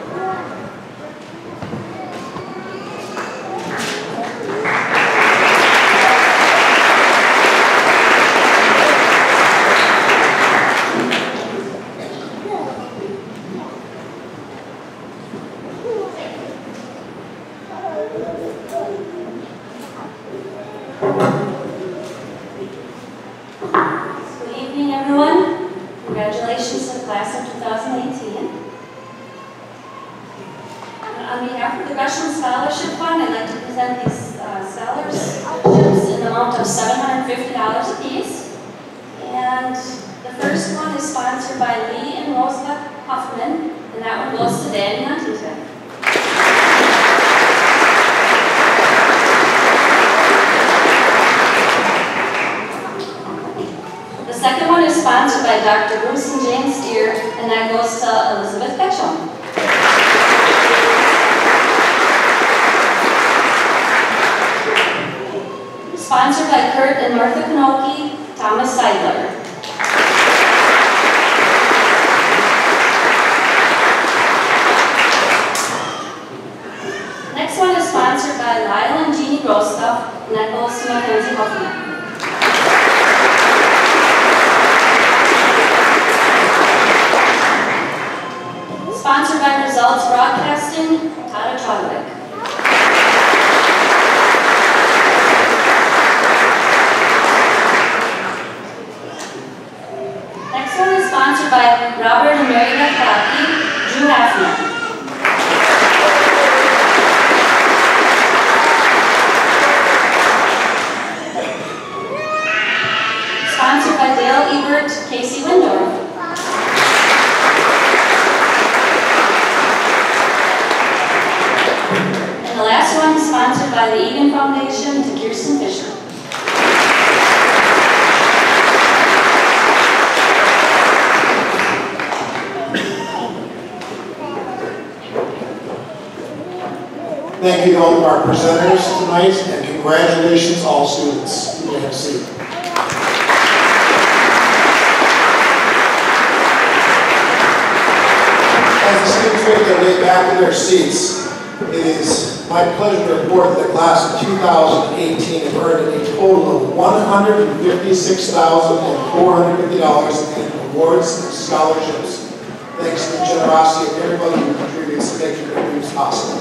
Dr. Bruce and James Steer, and that goes to Elizabeth Ketchum. Sponsored by Kurt and Martha Knoke, Thomas Seidler. Next one is sponsored by Lyle and Jeannie Grostuff, and that goes to Mackenzie Hoffman. Sponsored by Results Broadcasting, Tara Trudwick. Next one is sponsored by Robert and Mary Beth, Drew Hafner. Sponsored by Dale Ebert, Casey Windorf. The last one is sponsored by the Egan Foundation to Kirsten Fisher. Thank you to all of our presenters tonight, and congratulations all students. You may have a seat. As the students make their way back to their seats, it is my pleasure to report that the class of 2018 have earned a total of $156,450 in awards and scholarships, thanks to the generosity of everybody who contributes to making their dreams possible.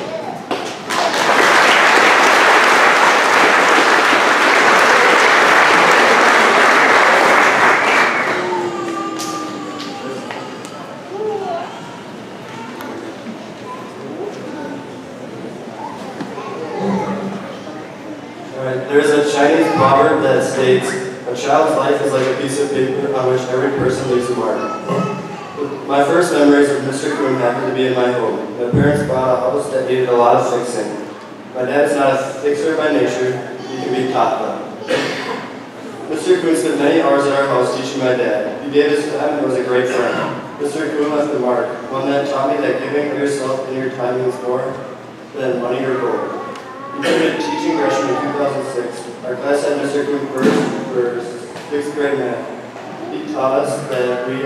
There is a Chinese proverb that states, a child's life is like a piece of paper on which every person leaves a mark. My first memories of Mr. Kuhn happened to be in my home. My parents bought a house that needed a lot of fixing. My dad is not a fixer by nature, he can be taught though. Mr. Kuhn spent many hours at our house teaching my dad. He gave his time and was a great friend. Mr. Kuhn left a mark, one that taught me that giving of yourself and your time means more than money or gold. He started teaching Gresham in 2006. Our Our class had Mr. Coon first for 6th grade math. He taught us that we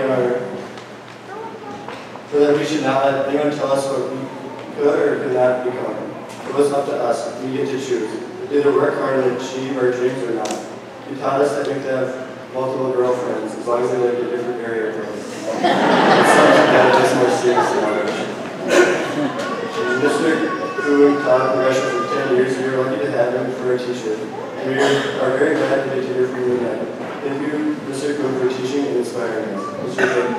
should not let anyone tell us what we could or could not become. It was up to us. We get to choose. Either work hard and achieve our dreams or not. He taught us that we could have multiple girlfriends as long as they lived in different area codes. And some that is more serious than others. Mr. Coon taught progression for 10 years. We are lucky to have him for a teacher. We are very glad to get to hear from you tonight. Thank you, Mr. Coon, for teaching and inspiring us. Mr. Coon.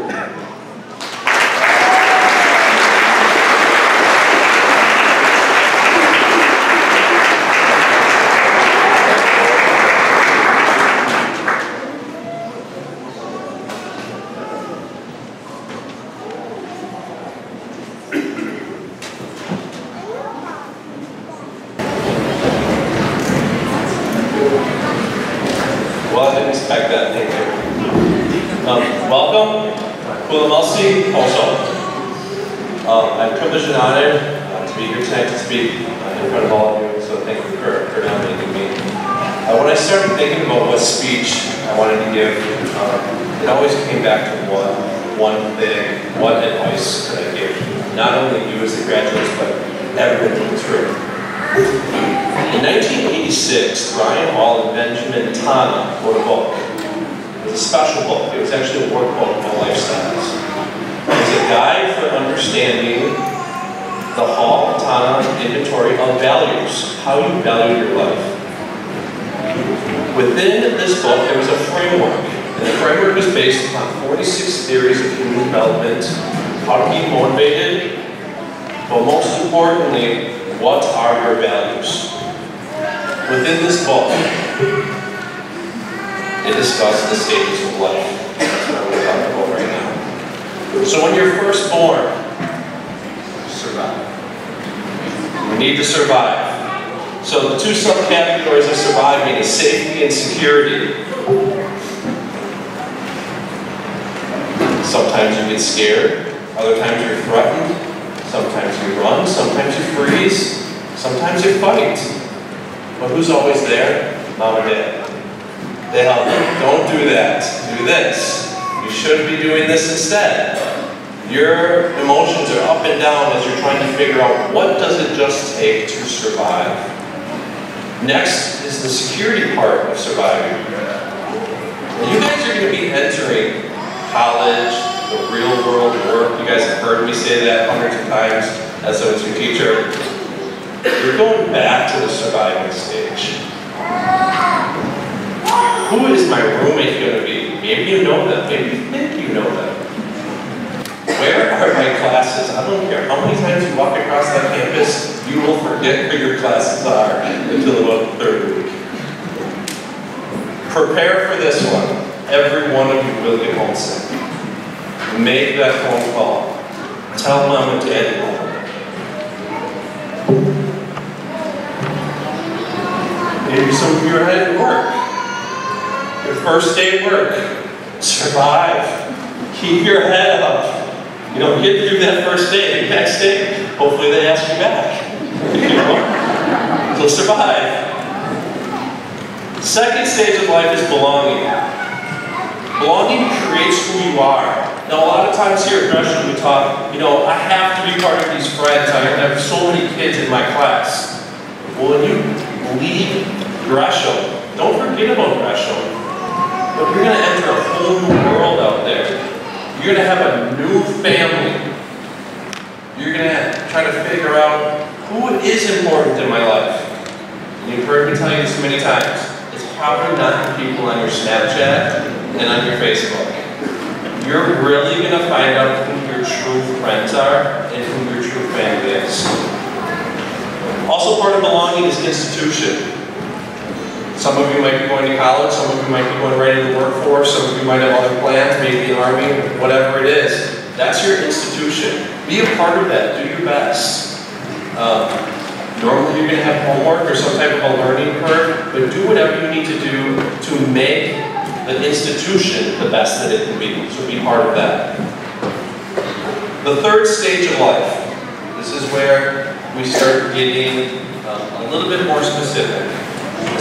Well, I didn't expect that. Thank you. Welcome, Kulamalsi Koso. I'm privileged and honored to be here tonight to speak in front of all of you, so thank you for nominating me. When I started thinking about what speech I wanted to give, it always came back to one thing, one advice that I give, not only you as the graduates, but everyone in this room. In 1986, Ryan Hall and Benjamin Tana wrote a book. It was a special book. It was actually a workbook on lifestyles. It was a guide for understanding the Hall-Tana inventory of values, how you value your life. Within this book, there was a framework, and the framework was based upon 46 theories of human development, how to be motivated, but most importantly, what are your values? Within this book, it discusses the stages of life. That's what we're talking about right now. So when you're first born, survive. You need to survive. So the two subcategories of surviving is safety and security. Sometimes you get scared, other times you're threatened. Sometimes you run, sometimes you freeze, sometimes you fight. But who's always there? Mom and Dad. They help you. Don't do that. Do this. You should be doing this instead. Your emotions are up and down as you're trying to figure out what does it just take to survive. Next is the security part of surviving. You guys are going to be entering college, the real world work. You guys have heard me say that hundreds of times as a teacher. You're going back to the surviving stage. Who is my roommate going to be? Maybe you know them. Maybe you think you know them. Where are my classes? I don't care how many times you walk across that campus, you will forget where your classes are until about the third week. Prepare for this one. Every one of you will get homesick. Make that phone call. Tell Mom and Dad you're home. Maybe some of you are headed to work. Your first day at work. Survive. Keep your head up. You know, get through that first day. The next day, hopefully they ask you back. You know? So survive. Second stage of life is belonging. Belonging creates who you are. Now, a lot of times here at Gresham we talk, you know, I have to be part of these friends. I have so many kids in my class. Well, when you leave Gresham, don't forget about Gresham. But you're going to enter a whole new world out there. You're going to have a new family. You're going to try to figure out who is important in my life. And you've heard me tell you this many times. It's probably not the people on your Snapchat and on your Facebook. You're really going to find out who your true friends are and who your true family is. Also part of belonging is institution. Some of you might be going to college, some of you might be going right into the workforce, some of you might have other plans, maybe the Army, whatever it is. That's your institution. Be a part of that. Do your best. Normally you're going to have homework or some type of a learning curve, but do whatever you need to do to make the institution the best that it can be. So be part of that. The third stage of life. This is where we start getting a little bit more specific. It's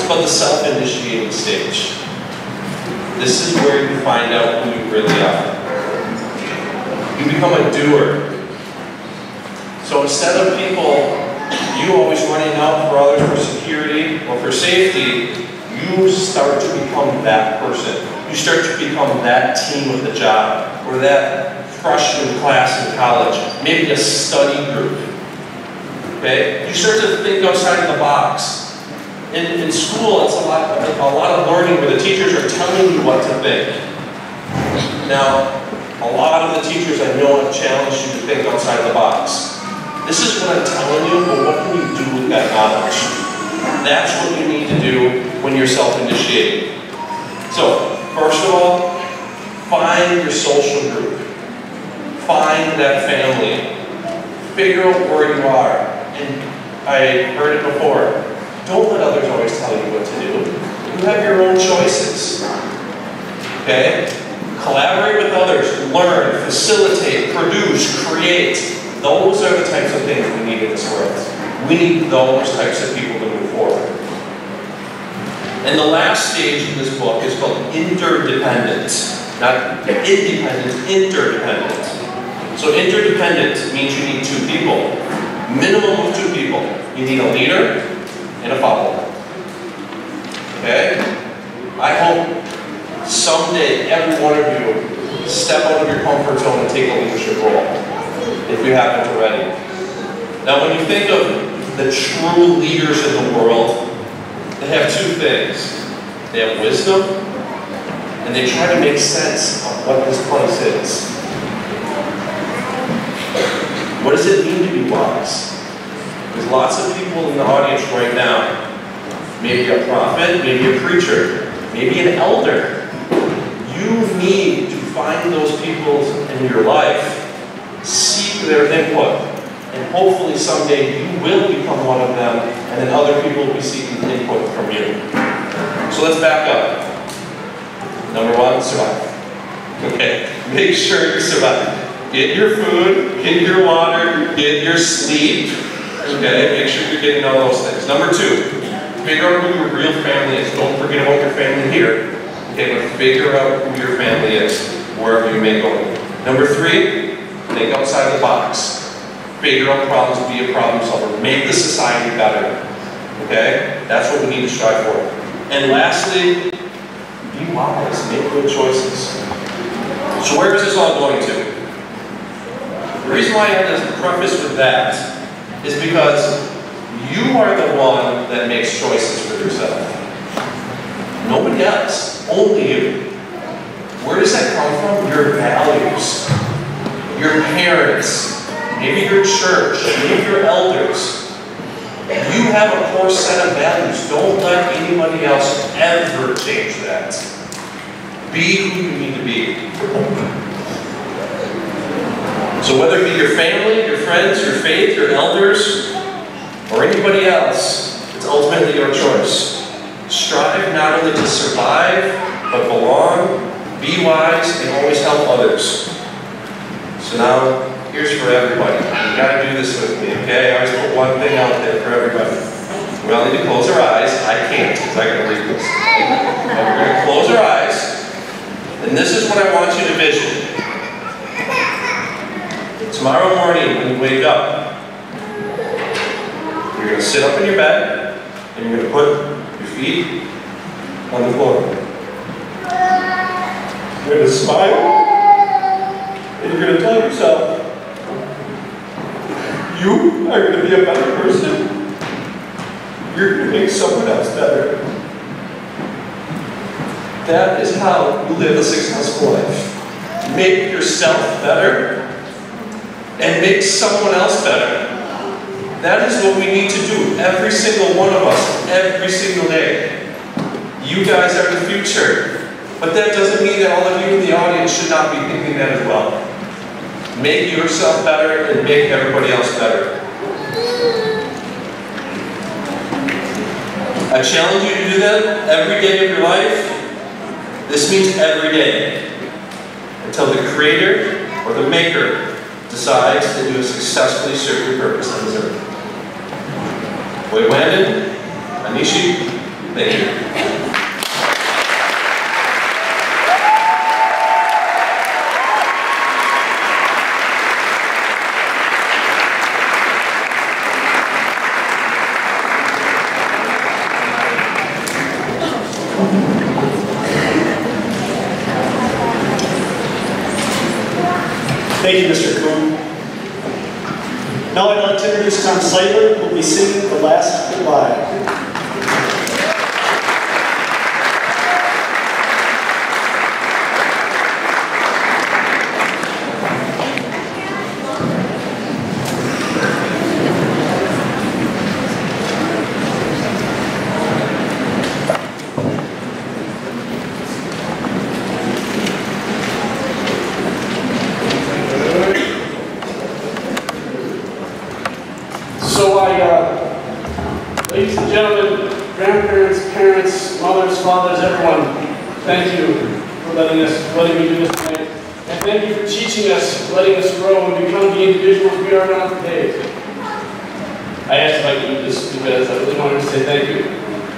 called the self-initiating stage. This is where you find out who you really are. You become a doer. So instead of people, you always running out for others for security or for safety, you start to become that person. You start to become that team with the job, or that freshman class in college, maybe a study group. Okay? You start to think outside of the box. In school, it's a lot of learning where the teachers are telling you what to think. Now, a lot of the teachers I know have challenged you to think outside the box. This is what I'm telling you, but what can you do with that knowledge? That's what you need to do when you're self-initiating. So, first of all, find your social group. Find that family. Figure out where you are. And I heard it before. Don't let others always tell you what to do. You have your own choices. Okay? Collaborate with others, learn, facilitate, produce, create. Those are the types of things we need in this world. We need those types of people to move forward. And the last stage in this book is called interdependent. Not independent, interdependent. So interdependent means you need two people. Minimum of two people. You need a leader and a follower. Okay? I hope someday every one of you step out of your comfort zone and take a leadership role, if you haven't already. Now when you think of the true leaders in the world, they have two things. They have wisdom, and they try to make sense of what this place is. What does it mean to be wise? There's lots of people in the audience right now. Maybe a prophet, maybe a preacher, maybe an elder. You need to find those people in your life, seek their input, and hopefully someday you will become one of them, and then other people will be seeking input from you. So let's back up. Number one, survive. Okay, make sure you survive. Get your food, get your water, get your sleep. Okay, make sure you're getting all those things. Number two, figure out who your real family is. Don't forget about your family here. Okay, but figure out who your family is, wherever you may go. Number three, think outside the box. Figure out problems, be a problem solver. Make the society better. Okay? That's what we need to strive for. And lastly, be wise. Make good choices. So where is this all going to? The reason why I had to preface with that is because you are the one that makes choices for yourself. Nobody else. Only you. Where does that come from? Your values. Your parents. Maybe your church. Maybe your elders. You have a core set of values. Don't let anybody else ever change that. Be who you need to be. So whether it be your family, your friends, your faith, your elders, or anybody else, it's ultimately your choice. Strive not only to survive, but belong, be wise, and always help others. So now, here's for everybody. You gotta do this with me, okay? I always put one thing out there for everybody. We all need to close our eyes. I can't, because I gotta read this. But we're gonna close our eyes, and this is what I want you to vision. Tomorrow morning, when you wake up, you're going to sit up in your bed, and you're going to put your feet on the floor. You're going to smile, and you're going to tell yourself, you are going to be a better person. You're going to make someone else better. That is how you live a successful life. Make yourself better, and make someone else better. That is what we need to do, every single one of us, every single day. You guys are the future. But that doesn't mean that all of you in the audience should not be thinking that as well. Make yourself better and make everybody else better. I challenge you to do that every day of your life. This means every day. Until the Creator or the Maker decides that you have successfully served your purpose on this earth. Wade Landon, Anishi, Thank you. Thank you, Mr. Kuhn. Now I'd like to introduce Tom Seidler, who will be singing The Last Goodbye. Ladies and gentlemen, grandparents, parents, mothers, fathers, everyone, thank you for letting me do this tonight. And thank you for teaching us, letting us grow and become the individuals we are now today. I asked if I could do this because I really wanted to say thank you.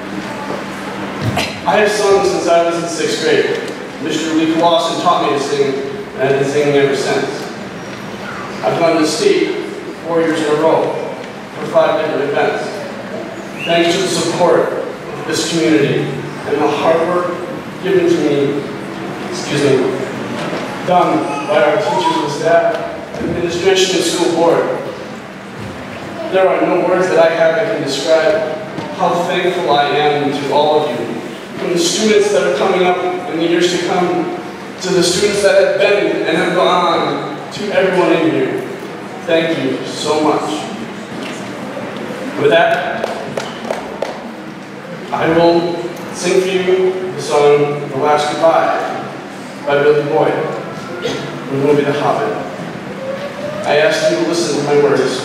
I have sung since I was in 6th grade. Mr. Lee Clausen taught me to sing, and I've been singing ever since. I've gone to the state 4 years in a row for 5 different events. Thanks to the support of this community and the hard work given to me, done by our teachers and staff, administration and school board. There are no words that I have that can describe how thankful I am to all of you. From the students that are coming up in the years to come, to the students that have been and have gone, to everyone in here. Thank you so much. With that, I will sing for you the song The Last Goodbye by Billy Boyd from the movie The Hobbit. I ask you to listen to my words.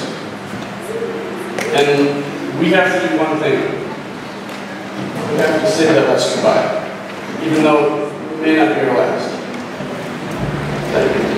And we have to do one thing. We have to say that last goodbye, even though it may not be our last. Thank you.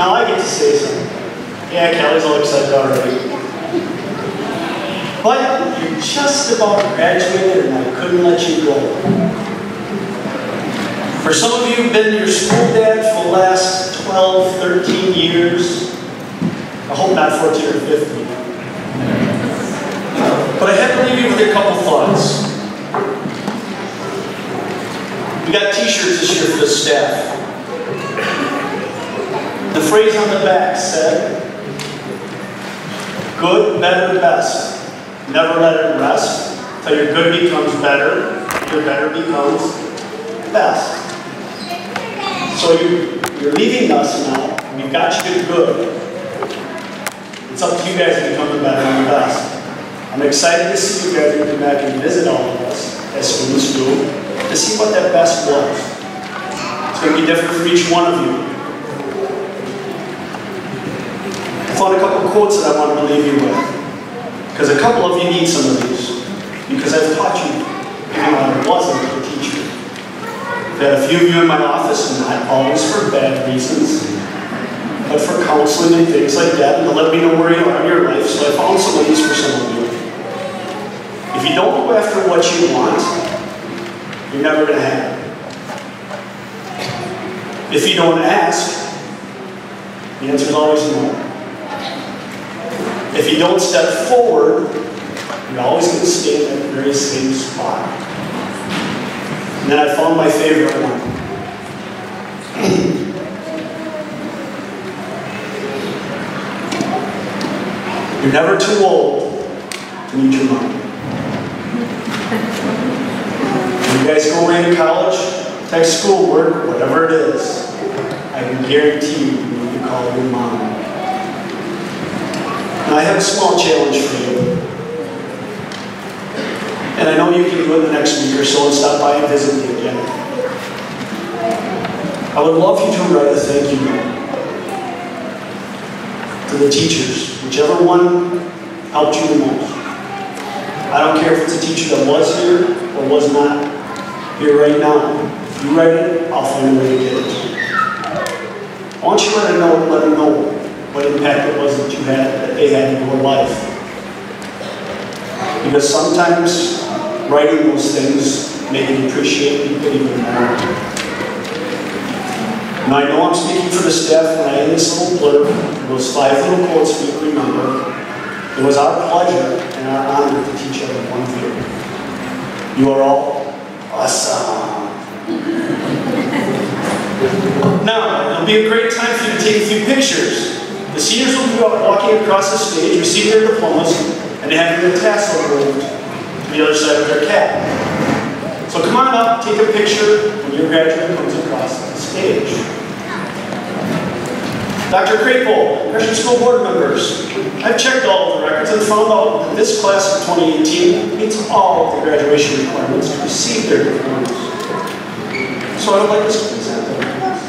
Now I get to say something. Yeah, Kelly's all excited already. But you're just about graduated and I couldn't let you go. For some of you who've been your school dad for the last 12, 13 years, I hope not 14 or 15. But I have to leave you with a couple thoughts. We got t-shirts this year for the staff. The phrase on the back said, good, better, best. Never let it rest until your good becomes better, your better becomes best. So you're leaving us now, and we've got you to good. It's up to you guys to become the better and the best. I'm excited to see you guys come back and visit all of us as students do, to see what that best was. It's going to be different for each one of you. I found a couple of quotes that I wanted to leave you with. Because a couple of you need some of these. Because I've taught you, even when I wasn't a teacher. I've had a few of you in my office, and not always for bad reasons, but for counseling and things like that, and to let me know where you are in your life. So I found some of these for some of you. If you don't go after what you want, you're never going to have it. If you don't ask, the answer is always no. If you don't step forward, you're always going to stay in that very same spot. And then I found my favorite one. You're never too old to need your money. When you guys go away to college, take schoolwork, whatever it is, I can guarantee you need to call your mom. Now, I have a small challenge for you. And I know you can do it the next week or so and stop by and visit me again. I would love you to write a thank you note to the teachers, whichever one helped you the most. I don't care if it's a teacher that was here or was not here right now. If you write it, I'll find a way to get it to you. I want you to let them know what impact it was that they had in your life. Because sometimes writing those things make you appreciate people even more. And I know I'm speaking for the staff when I end this little blurb, those 5 little quotes for you to remember. It was our pleasure and our honor to teach every one of you. You are all awesome. Now, it'll be a great time for you to take a few pictures. The seniors will be walking across the stage, receiving their diplomas, and having their tassel removed to the other side of their cap. So come on up, take a picture when your graduate comes across the stage. Dr. Crapo, Gresham School Board members, I've checked all of the records and found out that this class of 2018 meets all of the graduation requirements to receive their diplomas. So I would like to present them.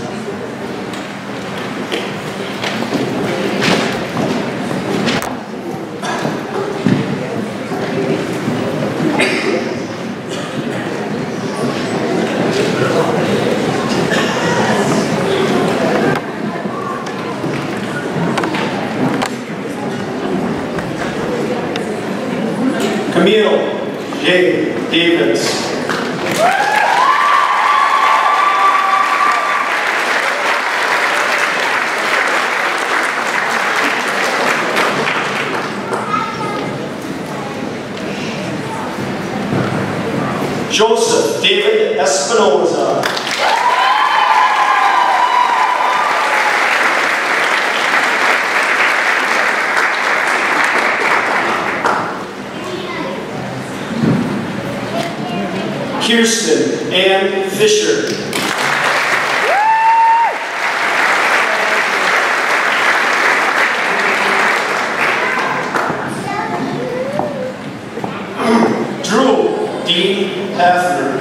Camille J. Davis. Joseph David Espinoza. Kirsten Ann Fisher. Drew Dean Hafner.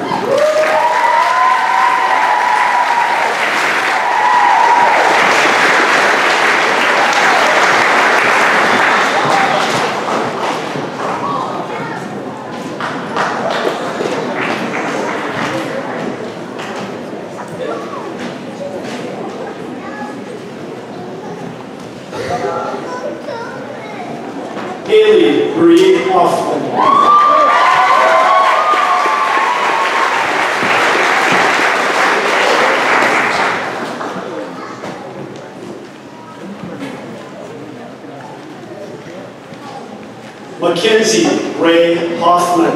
Mackenzie Ray Hoffman.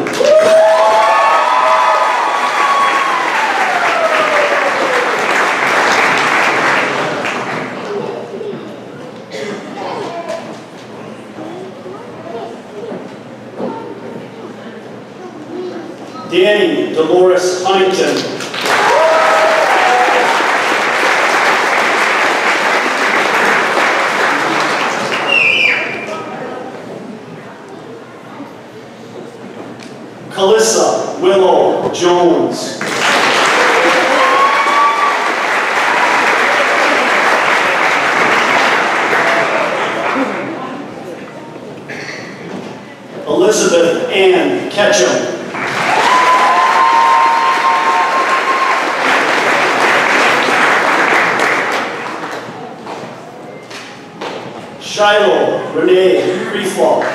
Danny Dolores Huntington. Calissa Willow Jones. Elizabeth Ann Ketchum. Shiloh Renee Grieflaw.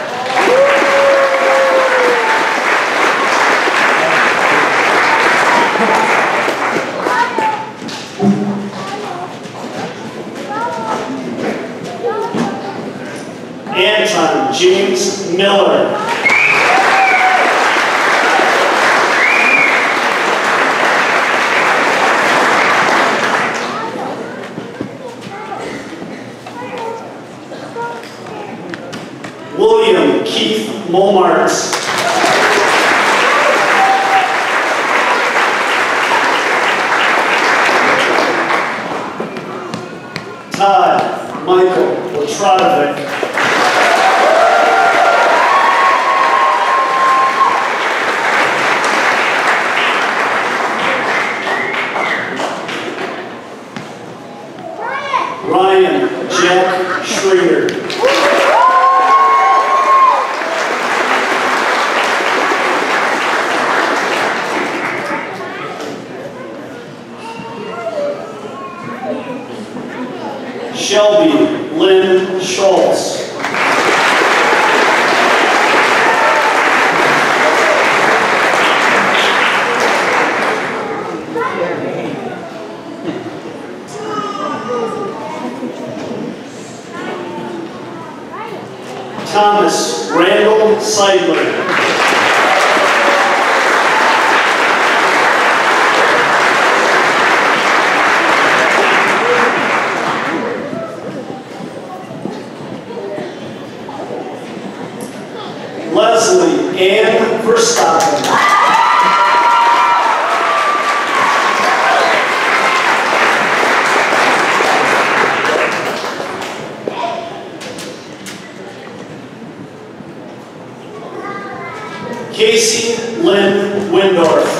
Anton James Miller. William Keith Momarts. Todd Michael Latrodovic. Ryan Jack Schrader. Shelby Lynn Schultz. Thomas Randall Seidler. Leslie Ann Verstappen. Casey Lynn Windorf.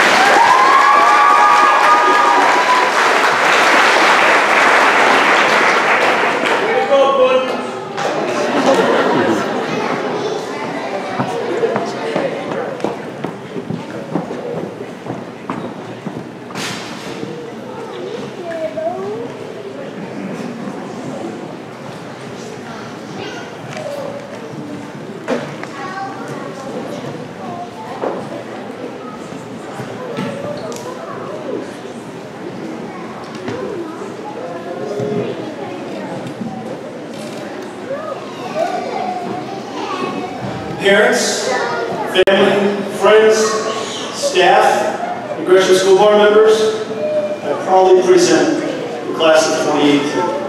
Parents, family, friends, staff, and Gresham School Board members, I proudly present the class of 2018.